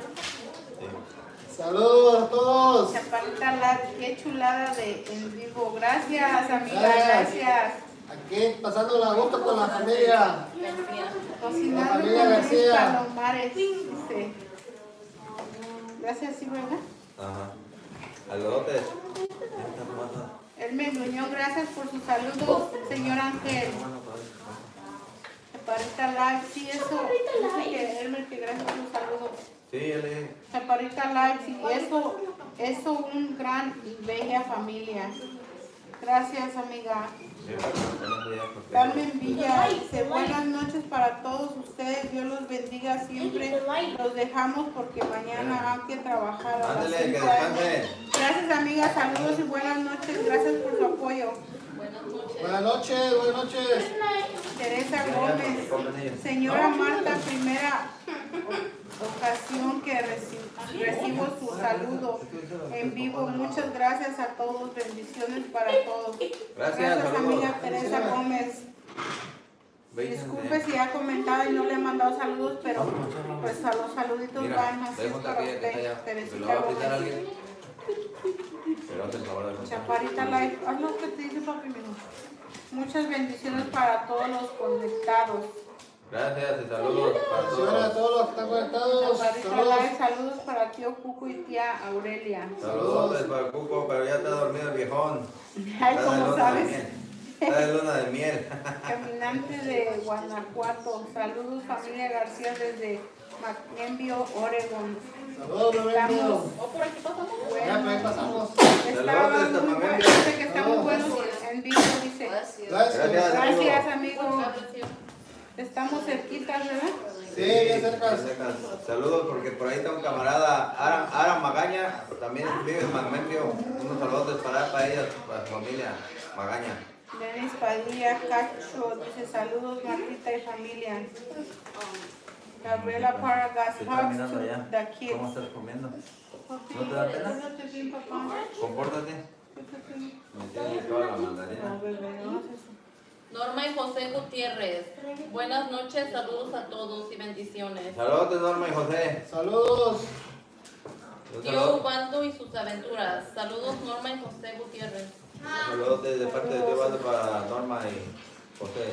Saludos a todos. Chaparrita Live, qué chulada de en vivo. Gracias, amiga, Gracias. gracias. Aquí pasando la gusto con la familia. Cocinando familia con García. mis palomares, dice. Gracias, sí, ¿verdad? Ajá. Saludos. Elmer Gruñón, gracias por sus saludos, señor Ángel. Chaparrita Live, sí, eso. Dice que Elmer, que gracias por sus saludos. Sí, él Chaparrita Live, sí, eso, un gran y bella familia. Gracias, amiga. Carmen Villa dice, buenas noches para todos ustedes, Dios los bendiga siempre. Los dejamos porque mañana hay que trabajar. A las Ándale, que 5 a.m. descansen. Gracias, amiga, saludos y buenas noches, gracias por su apoyo. Buenas noches, buenas noches. Teresa Gómez, señora Marta, primera ocasión que recibo su saludo en vivo. Muchas gracias a todos, bendiciones para todos. Gracias, saludos. amiga Teresa Gómez. Disculpe si ha comentado y no le he mandado saludos, pero pues a los saluditos Mira, van así dejo para taquilla que está usted, allá. ¿Se lo Teresita va a aplicar Gómez. alguien? Pero hazte el favor de contar. Chaparrita Live, haz lo que te dice papi, mijo. Muchas bendiciones para todos los conectados. Gracias y saludos para Bendiciones a todos. todos los que están conectados. Chaparrita Saludos. Live, saludos para tío Cuco y tía Aurelia. Saludos para el Cuco, pero ya está dormido el viejón. Ay, Está de ¿cómo luna de sabes? miel. Está de luna de miel. Caminante de Guanajuato. Saludos familia García desde McEnvio, Oregon. Saludos, bienvenidos. Por aquí pasamos. Ya, pues ahí pasamos. Estaba Saludos, muy bueno, Tamaulipas. dice que está muy bueno en vivo, dice. Gracias. Gracias, amigo. Gracias. Estamos cerquitas, ¿verdad? Sí, bien cerca. Saludos porque por ahí está un camarada, Aram Magaña, también vive en Magmenio. Unos saludos para ellos, para su familia Magaña. Denis Padilla, Cacho, dice saludos Martita y familia. Gabriela Paragas, hugs to the kids. ¿Cómo estás comiendo? Papi, ¿No te da pena? pórtate bien, papá. Compórtate. Pórtate bien. Me tienes toda la mandarina. No, bebé, no haces eso. Norma y José Gutiérrez. Buenas noches, saludos a todos y bendiciones. Saludos Norma y José. Saludos. Un Tío saludo. Ubaldo y sus aventuras. Saludos Norma y José Gutiérrez. Saludos de parte de Tío Ubaldo para Norma y José.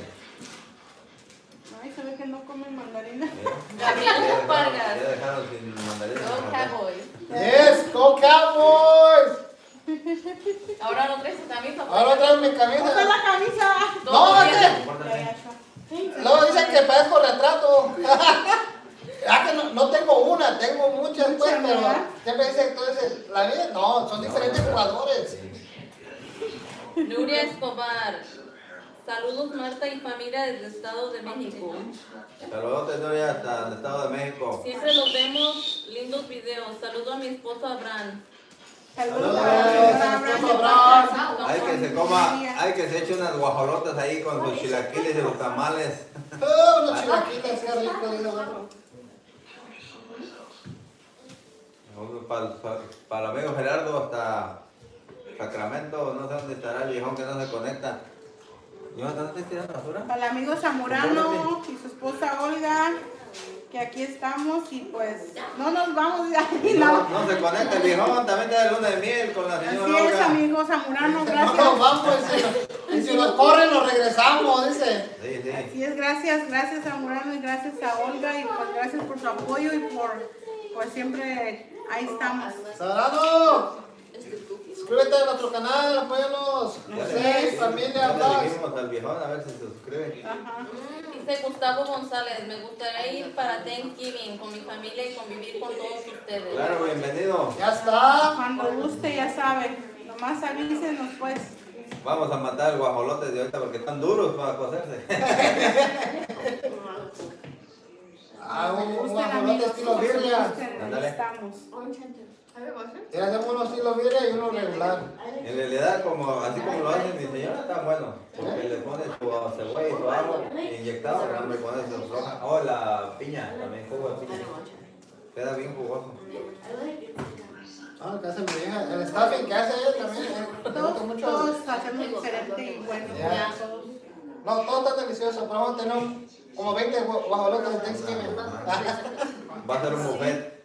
Ay, se ve que no comen mandarina. Mira. Gabriel Vargas. Ya dejaron sin mandarina. Go Cowboys. Yes, go Cowboys. Ahora no traes tu camisa. Ahora traen mi ¡Ponte camisa. la camisa! No, es que Compórtate. luego dicen que parezco retrato. Ah, que no tengo una, tengo muchas, pues, Muchas, pero ¿verdad? siempre dicen, entonces, la vida, no, son diferentes jugadores. Nuria Escobar. Saludos Marta y familia desde Estado de México. Saludos Nuria hasta el Estado de México. Siempre los vemos, lindos videos. Saludo a mi esposo Abraham. Saludos Hay que se coma, hay que se eche unas guajolotas ahí con sus chilaquiles y los tamales. Unos chilaquiles, qué rico, dice el otro. Para el amigo Gerardo hasta Sacramento, no sé dónde estará el viejón que no se conecta. ¿No estás tirando basura? Para el amigo Zamorano y su esposa Olga, que aquí estamos y pues no nos vamos de aquí. No se conecta el viejón, también está de luna de miel con la señora Así es, Olga. amigo Zamorano, gracias. No, vamos, y si nos corren, nos regresamos, dice. Sí, sí. Así es, gracias Zamorano y gracias a Olga y pues gracias por su apoyo y por siempre ahí estamos. Zamorano, suscríbete a nuestro canal, apóyanos. José, familia, Ya le paz. dijimos al viejón a ver si se suscribe. Ajá. Dice Gustavo González, me gustaría ir para Thanksgiving con mi familia y convivir con todos ustedes. Claro, bienvenido. Ya está. Cuando guste ya sabe, nomás avísenos pues. Vamos a matar guajolotes de ahorita porque están duros para cocerse. Un guajolote estilo birria. Ándale. Estamos. Y hacemos uno estilo birria y uno regular. En realidad, así como lo hace mi señora, está bueno. Porque le pone su cebolla y su ajo inyectado, pero le pone su roja. Oh, la piña, también jugo de piña. Queda bien jugoso. Ah, lo que hace mi vieja. El stuffing que hace ella también. Me gusta mucho. Todos hacemos diferente y bueno, Ya. todos. No, todo está delicioso. Pero vamos a tener como 20 guajolotes de Thanksgiving. Va a ser un buffet.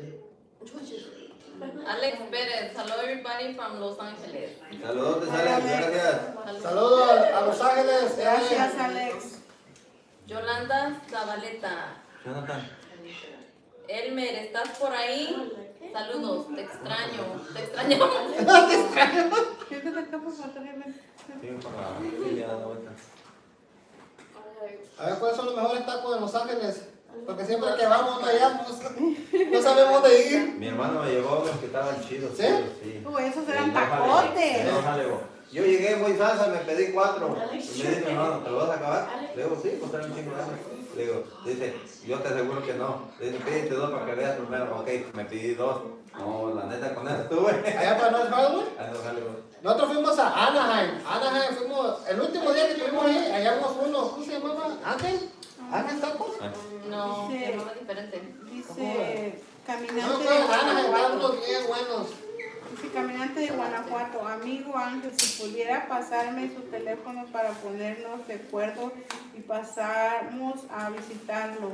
Alex Pérez, hello everybody from Los Ángeles. Saludos, Alex, gracias. Saludos a Los Ángeles. Gracias, Alex. Yolanda Zabaleta. Jonathan. Elmer, ¿estás por ahí? Saludos, te extraño. Te extrañamos. Siéntate acá, por favor, también. Sí, para Lilia, dando vuelta. A ver, ¿cuáles son los mejores tacos de Los Ángeles? Porque siempre que vamos, no hallamos. No sabemos dónde ir. Mi hermano me llevó unos que estaban chidos. ¿Sí? Sí. Esos eran Sí, no jale, tacotes. no jale, bo. Yo llegué muy salsa, me pedí 4. Y me dice, mi hermano, ¿te lo vas a acabar? Le digo, sí, pues trae un chingo de hambre. Le digo, dice, yo te aseguro que no. Le dice, pídete 2 para que veas primero. Ok, me pedí 2. No, la neta, con eso estuve. Allá para North Hollywood. Ah, no, jale, bo. Nosotros fuimos a Anaheim. Anaheim fuimos, el último día que estuvimos ahí, hallamos uno. ¿Cómo se llamaba? ¿Ángel? ¿Ángel Tacos? No, Dice- se llama diferente. Dice No, caminante fue de Anaheim, estaban Guanajuato. unos bien buenos. Dice caminante de Guanajuato. Amigo Ángel, si pudiera pasarme su teléfono para ponernos de acuerdo y pasamos a visitarlo.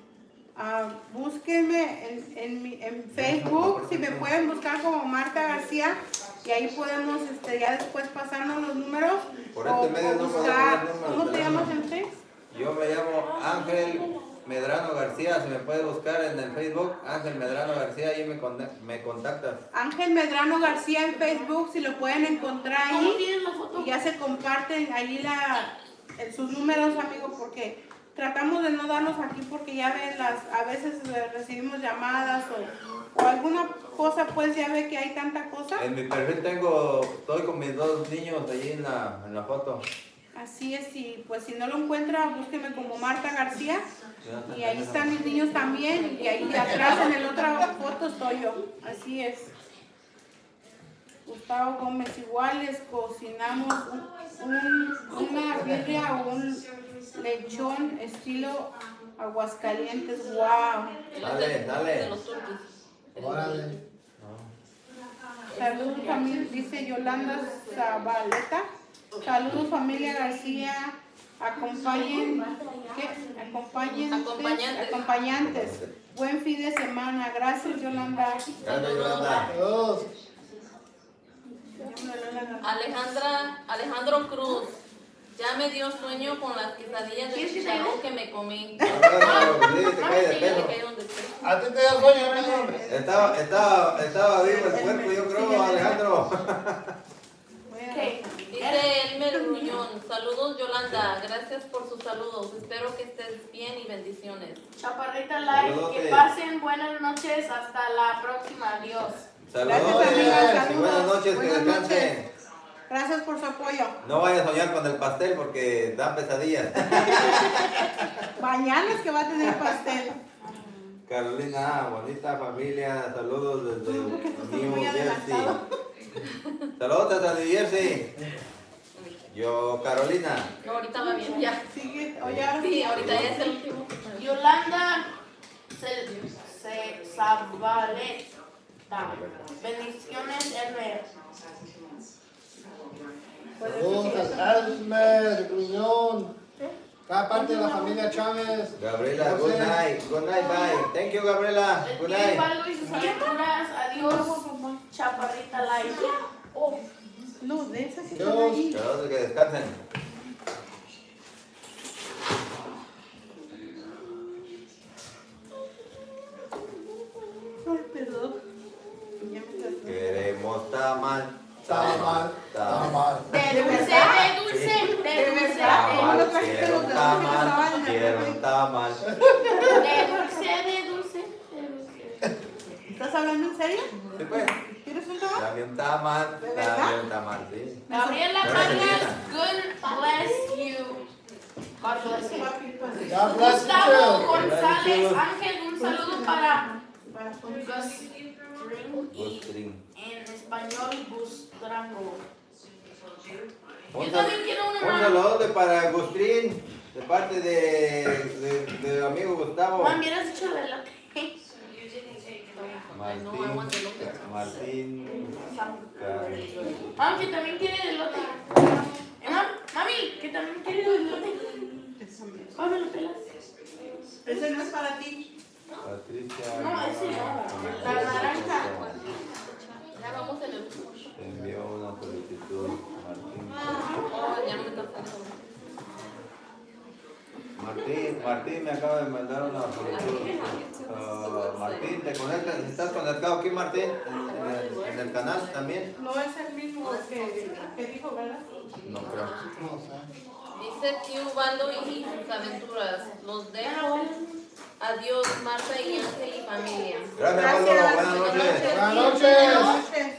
Búsquenme en Facebook, si me pueden buscar como Marta García y ahí podemos ya después pasarnos los números Por o, este medio o no podemos buscar. dar números ¿Cómo de te llamas teléfono. en Facebook? Yo me llamo Ángel Medrano García, se me puede buscar en el Facebook, Ángel Medrano García, ahí me contactas. Ángel Medrano García en Facebook, si lo pueden encontrar ahí y ya se comparten ahí sus números, amigos, porque tratamos de no darlos aquí porque ya ven, a veces recibimos llamadas o alguna cosa, pues ya ve que hay tanta cosa. En mi perfil estoy con mis 2 niños allí en la foto. Así es, y pues si no lo encuentra, búsqueme como Marta García y ahí están mis niños también y ahí atrás en la otra foto estoy yo, así es. Gustavo Gómez, igual les cocinamos una birria o un lechón estilo Aguascalientes, wow. Dale, dale. De los turquis. Órale. Saludos familia, dice Yolanda Zabaleta. Saludos familia García. Acompañantes. Buen fin de semana. Gracias Yolanda. Gracias, Yolanda. Adiós. Alejandro Cruz. Ya me dio sueño con las quesadillas de chicharrón que me comí. Sí, te cae de Sí, ya le pelo. caí donde estoy. A ti te dio sueño, mi hombre. Estaba vivo el cuerpo, yo creo, Alejandro. Dice Elmer Gruñón, saludos Yolanda, gracias por sus saludos, espero que estés bien y bendiciones. Chaparrita Live, que pasen buenas noches, hasta la próxima, adiós. Saludos Gracias, amiga, y buenas noches, que Buenas descansen. noches. Gracias por su apoyo. No vaya a soñar con el pastel porque dan pesadillas. Mañana es que va a tener pastel. Carolina, bonita familia, saludos desde Porque tú estás New muy Jersey. adelantado. Saludos desde New Jersey. Yo, Carolina. No, ahorita va bien, ya. Sigue, oye, ahora Sí, ahorita ya es el último. Yolanda Zabaleta. Bendiciones, Elmer. Saludos a Almer, Gruñón. Cada parte de la familia Chávez. Gabriela, good night, bye. Thank you, Gabriela, El good tío night. Valdo y sus aventuras. Adiós, Chaparrita Live. Oh. no, de esas que Dios. están ahí. Saludos, que descansen. Ay, perdón. Ya me cansé. Queremos tamal, Tamal, tamal. De dulce, de dulce, de dulce. tamal, Lo trajiste quiero los un de tamal, dulce que estaban en el quiero un refri. tamal. De dulce, de dulce, de dulce. ¿Estás hablando en serio? Sí, pues. ¿Quieres un tabaco? Dame un tamal, ¿De verdad? dame un tamal, sí. Gabriela Vargas, God bless you. God bless you. God bless Gustavo you. González Ángel, un saludo para Para Gustring y Gustring. en español Gustrango. Un Yo también quiero una más. saludo para Gustrin, de parte de amigo Gustavo. Mami, hubieras dicho de la Martín. Mami, que también quiere elote. Mami, que también quiere elote. Mami, lo pelas. ese no es para ti. Patricia. No, ese no. La naranja. Ya vamos en el último. Te envió una solicitud, Martín. Oh, ya no me está saliendo. Martín me acaba de mandar una solicitud. Martín, ¿te conectas? ¿Estás conectado aquí, Martín? ¿En el canal también? No es el mismo que dijo, ¿verdad? No creo. Dice tío Baldo y sus aventuras. Los dejo. Adiós, Marta y Ángel y familia. Gracias, Pablo. Buenas noches. Buenas Buenas noches. noches.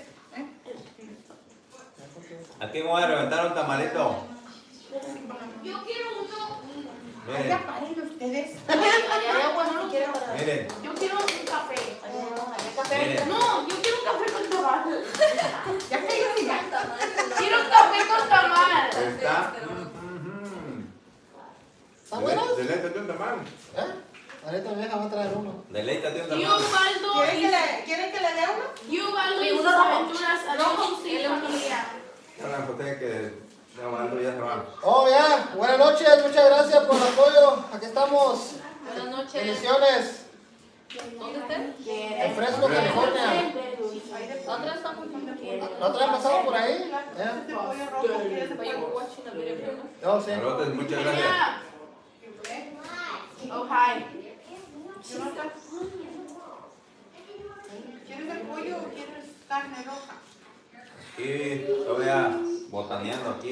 Aquí me voy a reventar un tamalito. Yo quiero uno. Ya Miren, paren ustedes. Allá hay agua, no quiere para. miren, Yo quiero un café. miren. No, yo quiero un café con tamal. Ya cállate ya. Quiero un café con tamal. Está. ¿Está bueno? Deleítate un tamal. ¿Eh? Ahorita mi vieja va a traer uno. Deleítate un Tío tamal. Baldo ¿Quieren que le dé uno? Tío Baldo y Sí, sus uno rojo. aventuras. Adiós, y familia. Hola, José, que ya se va. Oh, ya. Buenas noches. Muchas gracias por el apoyo. Aquí estamos. Buenas noches. Bendiciones. ¿Dónde están? En Fresno, California. ¿Otra estamos? ¿La otra vez pasamos por ahí? Este pollo rojo, ¿quieres de Were you pollo? watching a video? No, sí. Saludos, muchas gracias. Oh, hi. ¿Quieres el pollo o quieres carne roja? Y todavía botaneando aquí.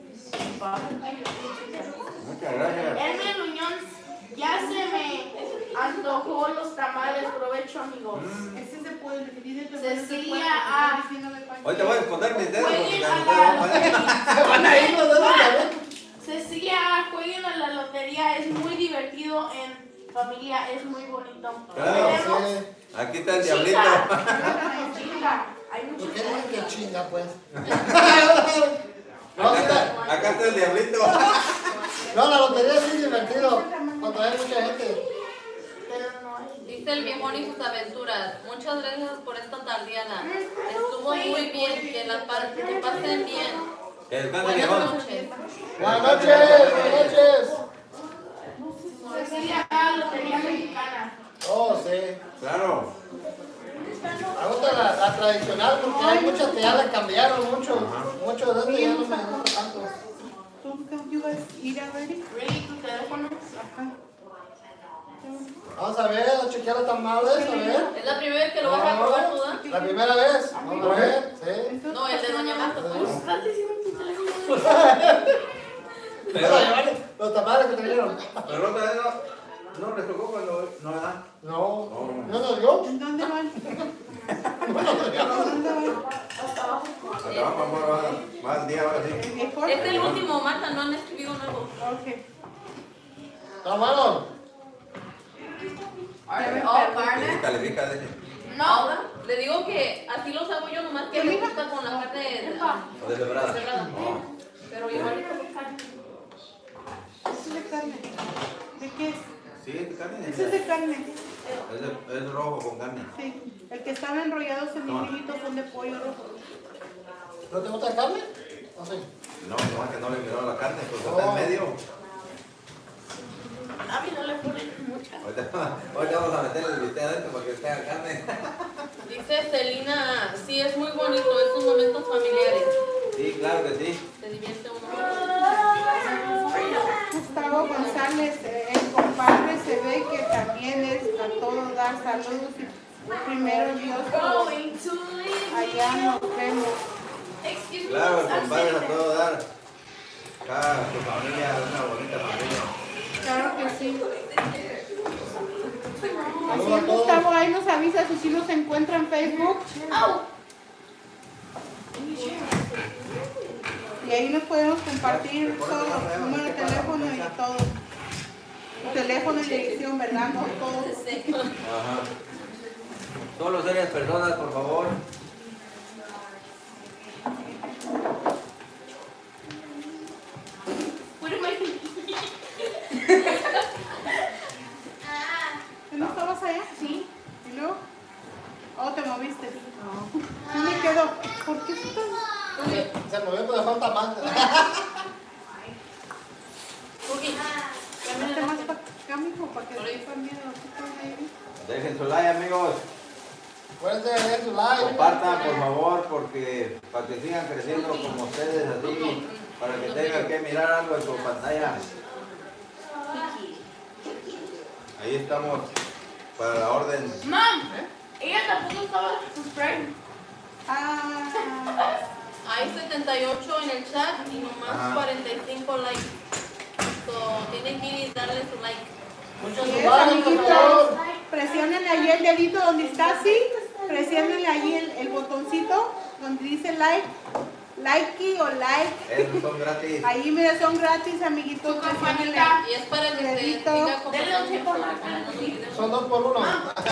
Muchas gracias. Elmer Muñoz, ya se me antojó los tamales. Provecho, amigos. Ese se puede dividir de Cecilia A. Hoy te voy a esconder mis dedos porque Jueguen me a la Van a ir los dedos también. Cecilia, jueguen a la lotería, es muy divertido en familia, es muy bonito. Claro, Tenemos Sí. aquí está el diablito. chica, hay ¿Por muchos qué dicen que chinga, pues? Acá está el diablito. No, la lotería es muy divertido. Cuando hay mucha gente. pero no hay. Dice el viejón y sus aventuras. Muchas gracias por esta tardiana. Estuvo muy bien. Que pasen bien. Que descanse, Buenas viejón. noches. Buenas noches. Buenas noches. Cecilia A, lotería mexicana. Oh, sí. Claro. Me gusta la tradicional porque hay muchas que ya le cambiaron mucho. Muchos de estos ya no me gustan tanto. Don't you guys eat already? Ready, tu teléfono. Vamos a ver, a chequear los tamales, a ver. Es la primera vez que lo vas a probar, ¿tú? ¿Da? La primera vez. Vamos a ver, sí. No, el de Doña Marta. Pues estás diciendo tu teléfono. Vamos a llevar los tamales que te dieron. Pero la otra vez no les tocó cuando no da. No, ¿no nos dio? ¿En dónde van? Hasta abajo, más 10. sí, ahora sí. ¿El viejo? Es el último, Marta, no han escribido nuevo. Ok. ¿Está bueno? Sí, califica, dice. No, le digo que así los hago yo, nomás que me gusta con la carne O deshebrada. deshebrada. Oh. Pero igual. ¿Ese es de carne? ¿De qué es? Sí, es de carne. Ese es de carne. Es rojo con carne. Sí. El que están enrollados en Toma. hilitos son de pollo rojo. ¿No te gusta la carne? No sé. No, no, que no le miró la carne, pues está en medio. A mí no le ponen mucha. Ahorita vamos a meterle el bistec adentro para que tenga carne. Dice Celina, sí, es muy bonito, estos momentos familiares. Sí, claro que sí. Se divierte uno. Gustavo González, el compadre, se ve que también es a todos dar saludos. Y primero Dios, allá nos vemos. Excuse me. Claro, el I'm compadre sitting a todo dar. Acá su familia es una bonita familia. Claro que sí. Así Saludos es, a todos. Gustavo, ahí nos avisa si sí nos encuentra en Facebook. Y ahí nos podemos compartir todo, número de teléfono y todo. Teléfono y dirección, ¿verdad? No todo. Ajá. Solo serias personas, por favor. ¿Tú no estabas allá? Sí. ¿Y luego? ¿O te moviste? No. ¿Qué me quedó? ¿Por qué estás? Se movió, pero falta más. Vente más para acá, mijo, para que tú también ahí. Dejen su like, amigos. Acuérdense de dejar su like. Compartan, por favor, porque para que sigan creciendo como ustedes, así, para que tengan que mirar algo en su pantalla. Ahí estamos para la orden. Mom, ella tampoco estaba subscribed. Ah, Hay 78 en el chat y nomás Ajá. 45 likes. So, tienen que ir y darle su like. Muchos yes, likes, por favor. amiguitos. Presionenle ahí el dedito donde está así. Presionenle ahí el botoncito donde dice like. Likey o like. Esos son gratis. Ahí, mira, son gratis, amiguitos. Su Presionenle. campanita. Y es para que se Dedito. siga como Denle un tiempo, Son 2 por 1.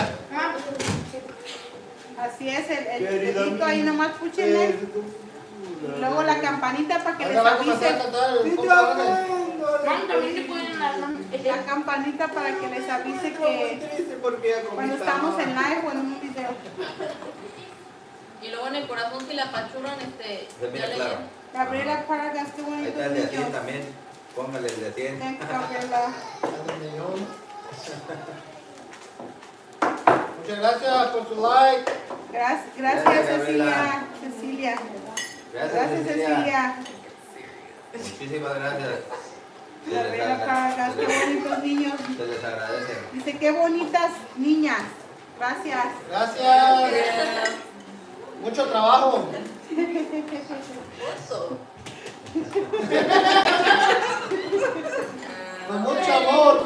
Así es, el dedito ahí nomás púchenle. Y luego la campanita para que les Ahora va a comenzar a avise. cantar el podcast. Mom, también te pueden dar La campanita para que les avise que cuando estamos en live o en un video. Y luego en el corazón si la apachurran, Se mira ya le claro. llegan. Gabriela Vargas, qué Ahí bonito está el de 100 niño. también. Póngale el de 100. Thanks, Gabriela. Muchas gracias por su like. Gracias, Gracias, Cecilia. Gabriela. Cecilia. Gracias, Cecilia. Cecilia. Muchísimas gracias. Se les Gabriela Vargas, qué bonitos niños. Se les agradece. Dice, qué bonitas niñas. Gracias. Gracias. Mucho trabajo. Con mucho amor.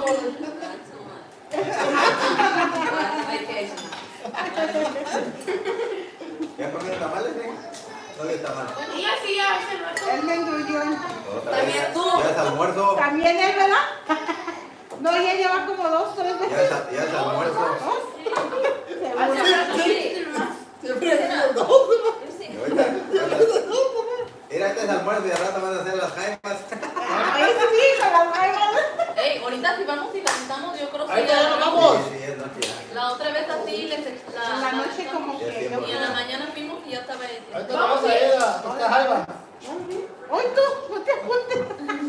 ¿Ya comieron tamales, No de tamal. Ella sí hace rato. Él me engrulló. Otra vez. Ya es almuerzo. También él, ¿verdad? No, ella lleva como 2, 3 Ya veces. es almuerzo. Hace rato sí. Siempre digo no. Y ahorita, mira, este es almuerzo y al rato van a hacer las jaimas. Ahí sí, con las vainas. Ey, ahorita si vamos y la juntamos, yo creo que Ahorita ya ya. nos vamos. Sí, es noche ya. La otra vez así, En la noche como que yo Y en la mañana fuimos y ya estaba. Ahorita vamos a ir a tocar jaiba. ¡Hoy tú! ¡No te apuntes!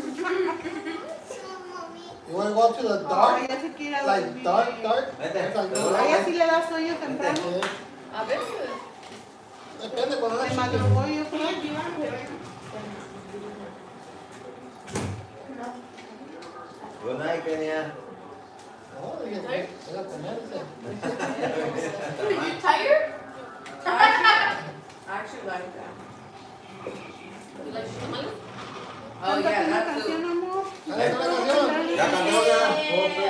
You want to go to the No, dark? ella se quiere Like dormir. dark? Vete. A ella sí le da sueño temprano. A ver. Depende cuando Se la chica. madrugó, yo creo. Good night, Kenia. No, dije, voy a comerse. Are you tired? I actually like that. ¿Y la tamales? Oh yeah, Cántate una that's canción, amor. Dale, dale, canción. Ya cambió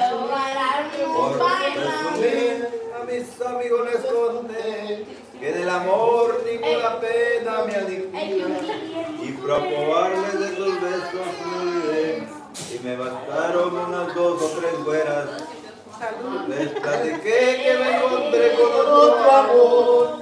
ya. Por presumir a mis amigos les conté que de la amor ni con la pena me adicté, y para probarles de tus besos me olvidé, y me bastaron unas 2 o 3 güeras. Les platiqué que me encontré con otro amor,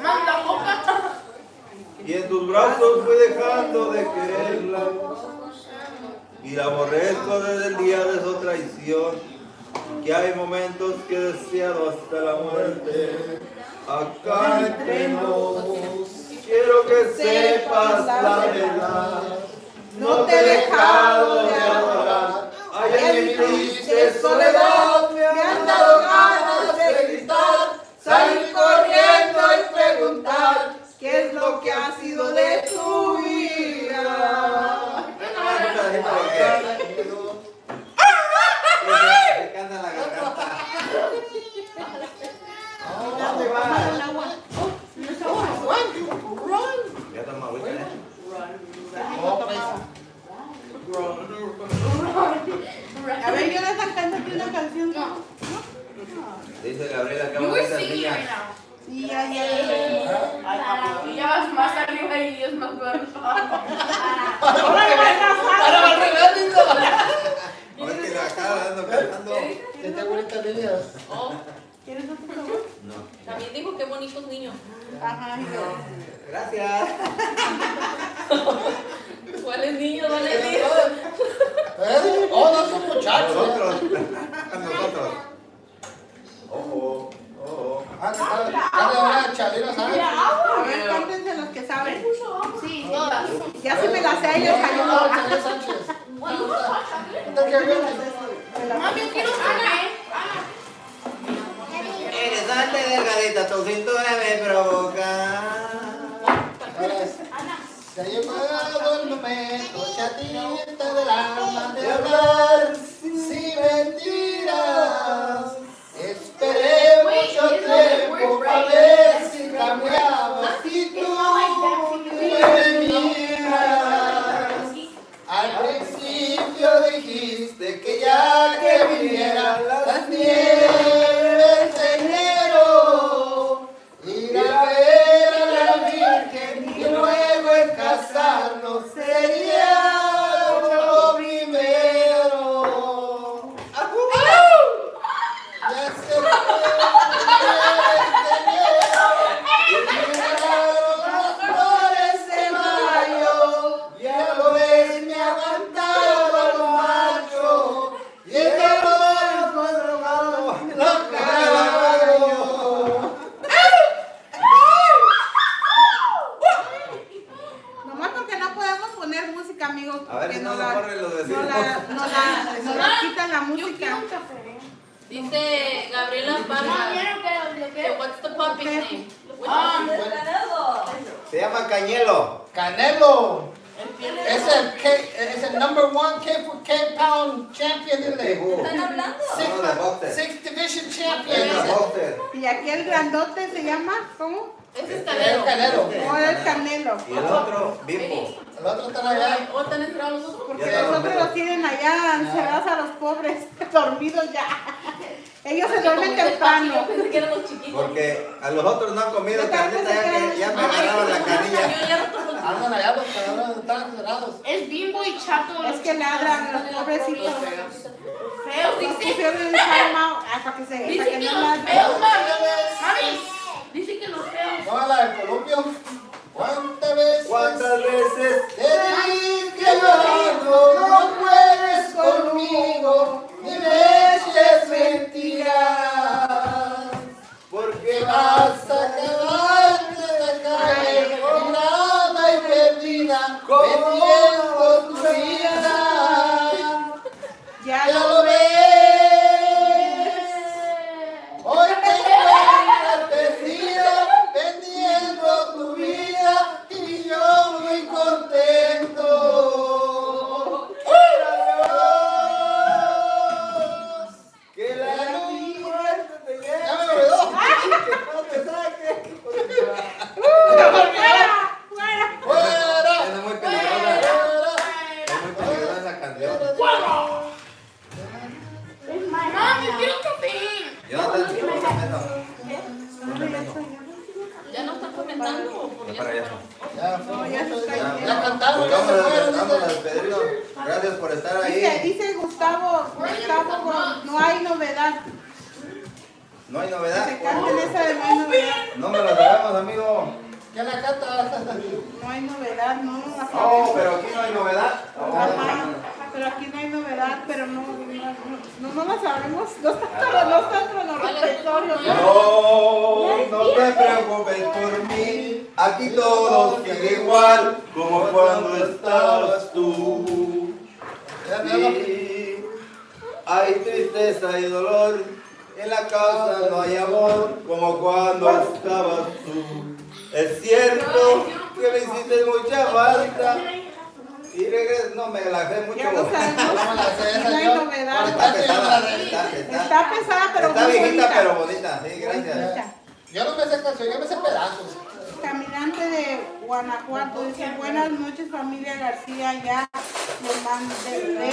y en tus brazos fui dejando de quererla, y la aborrezco desde el día de su traición, que hay momentos que he deseado hasta la muerte. Acá entre nos, quiero que sepas la verdad, no te he dejado de adorar. Ay, en mi triste soledad me han dado ganas de gritar, salir corriendo y preguntar qué es lo que ha sido de tu vida. Me canta la garganta. ¿Dónde va? Ya toma agüita, ¿eh? A ver, yo les cántate una canción. Dice Gabriela que vamos a hacer niña. Sí, ya. Y ya vas más arriba y es más bueno. No, es que la acaba dando cantando. ¿Qué te bonitas niñas? Oh, ¿Quieres otro favor? No. también dijo qué bonitos niños. Ajá, Gracias. ¿Cuáles niños van a decir? Oh, no son muchachos. Nosotros. Nosotros. Ojo. Ojo. Dale una chalina, ¿sabes? A ver, cántense los que saben. Sí, todas. Ya se me las sé, ellos cayó. Chalina Sánchez. Mami, yo quiero café. Interesante, delgadita, tu cintura me provoca. Se ha llegado el momento, chatita del alma, de hablar sin mentiras. Esperé mucho tiempo para ver si cambiabas y tú me miras. Al principio dijiste que ya que vinieran las nieves de enero, ir a ver a la Virgen y luego en casarnos sería lo primero. Ya se fue el mes de enero y llegaron las flores de mayo, ya lo ves, me aguantaba lo macho y el calor controlado lo caballo. Nomás porque no podemos poner música, amigos. A ver Porque si no nos corren los vecinos. nos la quitan la Yo quiero música. un café. Dice Gabriela Vargas. que what's the puppy's name? Se llama Cañelo. Canelo es el number 1 K-pound champion in the ¿Están hablando? No, de boxer. 6th division Es champion. la boxer. Y aquí el grandote se llama, ¿cómo? Ese es El Canelo. Canelo. O el Canelo. Y el otro, Bimbo. El otro está allá. ¿O están encerrados los otros? Porque Ya los está otros dormido. los tienen allá encerrados a los pobres, dormidos ya. Ellos se duermen Yo temprano. pensé que eran los chiquitos. Porque a los otros no han comido Yo también carnita ya pensé que que ya me eran- agarraron la canilla. Yo ya roto los Andan allá los caballeros, están cerrados. Es Bimbo y Chato. Es que ladran los pobrecitos. Feos, Los dice. pusieron en time out, para que se Dice para que que no los ladren. feos, mami. Dice que los feos. No a la del columpio. ¿Cuántas veces te dije llorando, no juegues conmigo, ni me eches mentiras? Porque vas a acabarte de caer colgada y perdida, vendiendo tu vida. Ya Ya lo lo ves. Hoy te encuentras perdida, vendiendo tu vida y yo muy contento. Dios, que la luz te lleve. Ya me olvidó. Que no te saque. Fuera. Es muy peligrosa. Es muy peligrosa esa canción. Mami, quiero café. Yo no te Ya no están comentando. para allá. Ya cantaron, ya se fueron. Vamos a despedirnos. Gracias por estar ahí. Dice Gustavo, no hay novedad. No hay novedad. Se canten esa de no hay novedad. No me lo sabemos, amigo. ¿Quién la canta? No hay novedad, no la Oh, sabemos. pero aquí no hay novedad. Ajá, pero aquí no hay novedad, pero no la sabemos. No está entre los repertorios. No te preocupes por mí. Aquí todo sigue igual como cuando estabas tú. Sí, hay tristeza y dolor. En la casa no hay amor como cuando estabas tú. Es cierto que me hiciste mucha falta. Y regreso, no me la sé mucho. Ya lo sabemos. No hay novedad. Está pesada, Está pesada, pero está muy viejita, bonita. pero bonita. Sí, gracias. Yo no me sé canción, yo me sé pedazos. Caminante de Guanajuato dice: buenas noches, familia García. Ya les mandé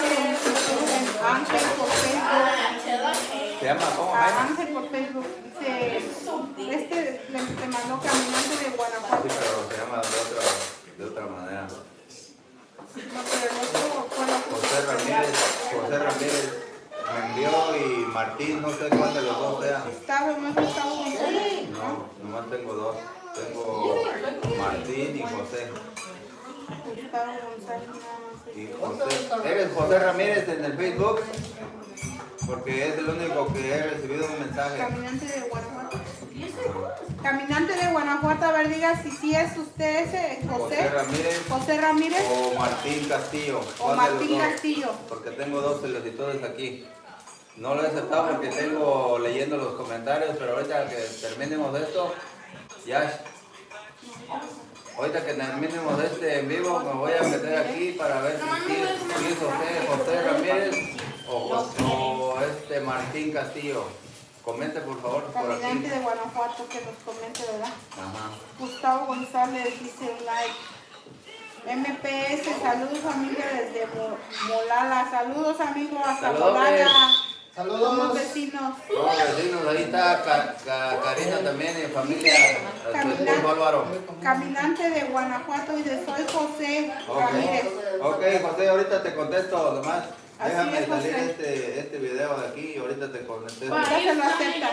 Ángel por Facebook. Se llama ¿cómo? A Ángel por Facebook. Dice: te mandó Caminante de Guanajuato. Sí, pero se llama de otra manera. No, pero el otro fue José Ramírez me envió y Martín, no sé cuál de los dos sea. Gustavo González. No, nomás tengo dos. Tengo Martín y José. Gustavo González, no sé. Y José. ¿Eres José Ramírez en el Facebook? Porque es el único que he recibido un mensaje. Caminante de Guanajuato. Caminante de Guanajuato, a ver, diga si sí es usted ese, José Ramírez o Martín Castillo. O Martín Castillo. Porque tengo dos solicitudes aquí. No lo he aceptado porque tengo leyendo los comentarios, pero ahorita que terminemos esto, ya. Ahorita que terminemos este en vivo, me voy a meter aquí para ver si es usted José Ramírez o Martín Castillo. Comente por favor por aquí. Caminante de Guanajuato, que nos comente, ¿verdad? Ajá. Gustavo González dice like. MPS, saludos familia desde Molala. Saludos amigos hasta Saludos. Molala. Saludos. Somos vecinos. Somos vecinos, ahí está Karina también y familia. Su esposo Álvaro. Caminante de Guanajuato y de soy José Ramírez. Ok, José, ahorita te contesto nomás. Así Déjame es, salir José. este video de aquí y ahorita te contesto. Ya se lo acepta.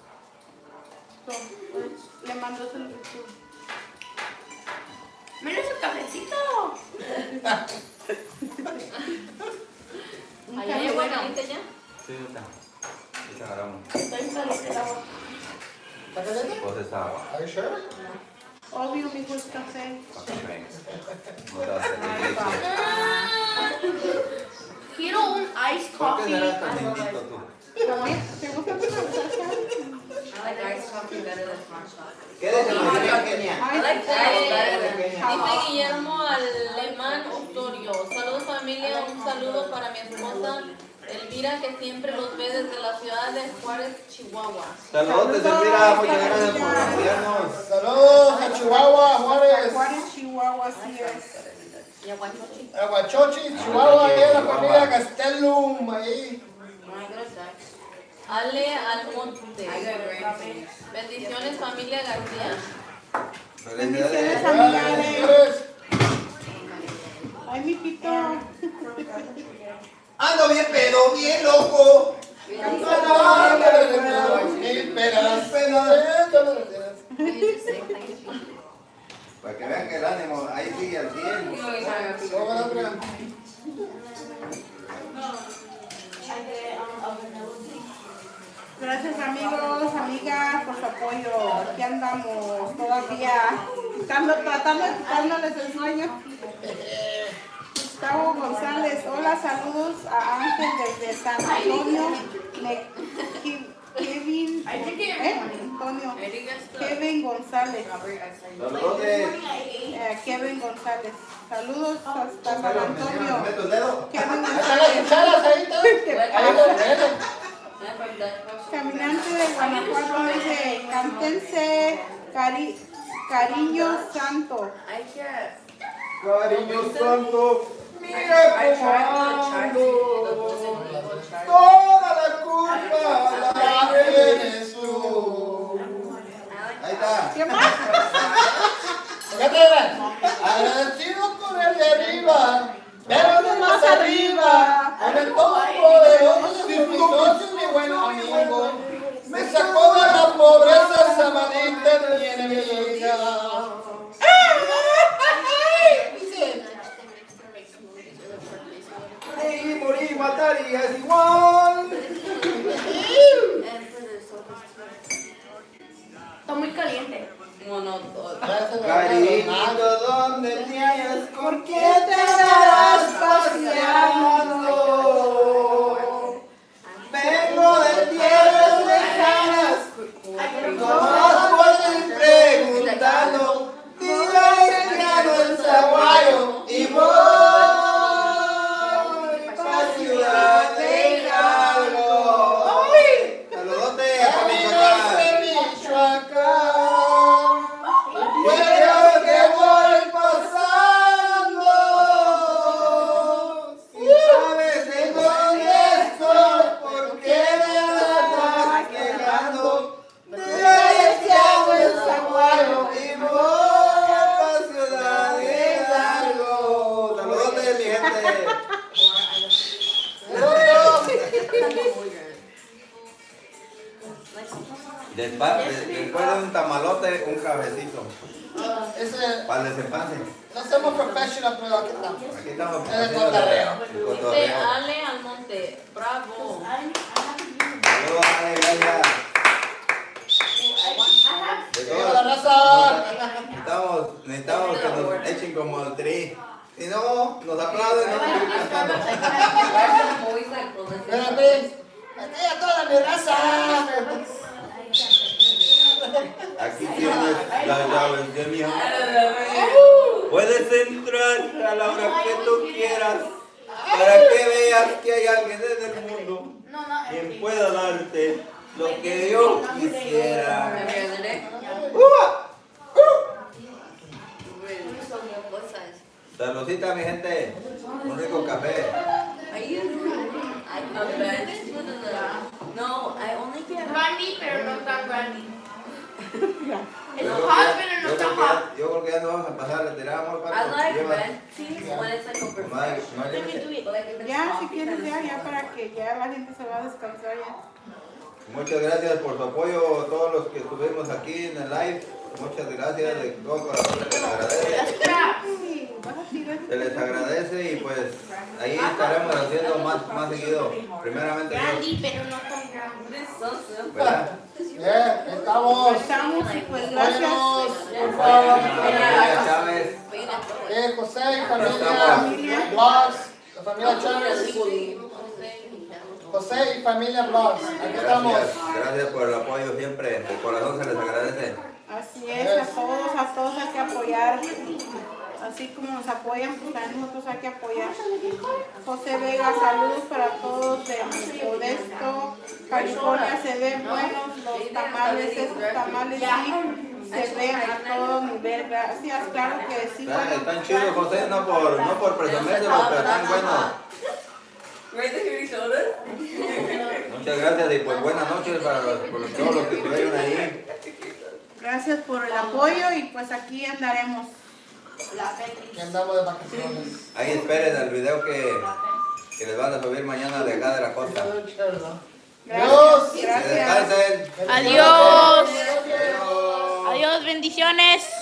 Le mandó solicitud. Mira su cafecito. ¿Allá llegó el cliente ya? Sí, ahorita. Ahorita agarramos. Estoy caliente el agua. ¿Está caliente? Pues esta agua. Are you sure? Obvio, mi hijo es café. Para que venga. No te vas a hacer leche. Quiero un iced ¿Por qué coffee. serás tan lindito tú? ¿Te gusta tu salsa? I like iced coffee better than smart chocolate. ¿Qué dice la señora Kenia? Ay, Dice Guillermo Alemán Osorio. Saludos familia, un saludo para mi esposa Elvira, que siempre los ve desde la ciudad de Juárez, Chihuahua. Saludos, Elvira, muchas gracias por enviarnos. Saludos a Chihuahua, Juárez. Juárez, Chihuahua, así es. Y Aguachochi. Aguachochi, Chihuahua, ahí en la familia Gastelum, ahí. Ale Almonte. I got great. Bendiciones familia García. Bendiciones, Felicidades. amiga Ale. Señores, Ay, mijito. Ando bien pedo, bien loco. mil penas. Para que vean que el ánimo ahí sigue al 100. ¿Cómo va, Andrea? Gracias amigos, amigas, por su apoyo. Aquí andamos todavía tratando de quitarles el sueño. Gustavo González, hola, saludos a Ángel desde San Antonio. Kevin, Antonio, Kevin González. Saludos. Kevin González. Saludos hasta San Antonio. ¿Meto el dedo? Kevin Ahí están las González. cucharas, ahí está. Ahí lo ven. Caminante de Guanajuato dice, cantense Cariño Santo. I can't. Cariño santo, I mira tried cómo to charge ando. it. Toda la culpa la tienes tú. Ahí está. ¿Qué más? enemiga. Y morir, matar y es igual. Está muy caliente. Cariñito, ¿dónde te hallas? ¿Por qué te darás paseando? Vengo de tierras lejanas, nomás por ir preguntando. Diles que ando en Zaguayo y voy pa' Ciudad de Hidalgo. Saludote a Michoacán. Quiero que voy pasando. Si sabes de dónde estoy, ¿por qué me andas quejando? Diles que ando en Zaguayo y voy pa' Ciudad de Hidalgo. Saludote, mi gente. Después de un tamalote, un cafecito. Para el desempance. No somos profesionales, pero aquí estamos. Aquí estamos. En el cotorreo. El Dice cotorreo. Ale Almonte, bravo. Saludos, Ale, gracias. De ¡Viva todos, la raza! necesitamos que nos echen como el tri. Si no, nos aplauden, no seguir cantando. Espérate. Aquí a toda mi raza. Aquí tienes las llaves de mi amor. Puedes entrar a la hora que tú quieras para que veas que hay alguien en el mundo quien pueda darte lo que yo quisiera. Saludcita, mi gente. Un rico café. No, I only get Brandy, pero no tan brandy. Yo Es creo que hot, pero no tan hot. yo creo que ya no vamos a pasar a retirar, amor. I Paco. like Lleva- red tea when it's like a No hay- no hay límite. refreshment. Ya, si quieres, ya para que ya la gente se va a descansar ya. Muchas gracias por su apoyo, todos los que estuvimos aquí en el live. Muchas gracias, de todo corazón se les agradece. Sí, vas a tirar. Se les agradece y pues ahí estaremos haciendo más seguido. Primeramente Dios, Brandy, pero no tan brandy. ¿verdad? Bien, estamos. Estamos y pues gracias. Buenos, por favor. Familia Chávez, José y familia Blogs. La familia Chávez. José y familia Blogs. Aquí estamos. gracias por el apoyo siempre, de corazón se les agradece. Así es, a todos hay que apoyar. Así como nos apoyan, pues también nosotros hay que apoyar. José Vega, saludos para todos de Modesto, California. Se ven buenos los tamales, esos tamales sí, se ven a todo nivel. Gracias, claro que sí. Bueno, Están chidos, José, no por presumírselos, pero están buenos. Muchas gracias y pues buenas noches para todos los que estuvieron ahí. gracias por el apoyo y pues aquí andaremos. Que andamos de vacaciones. Ahí esperen el video que les van a subir mañana de acá de la costa. Adiós. Que Gracias. descansen. Adiós. Adiós. Adiós, bendiciones.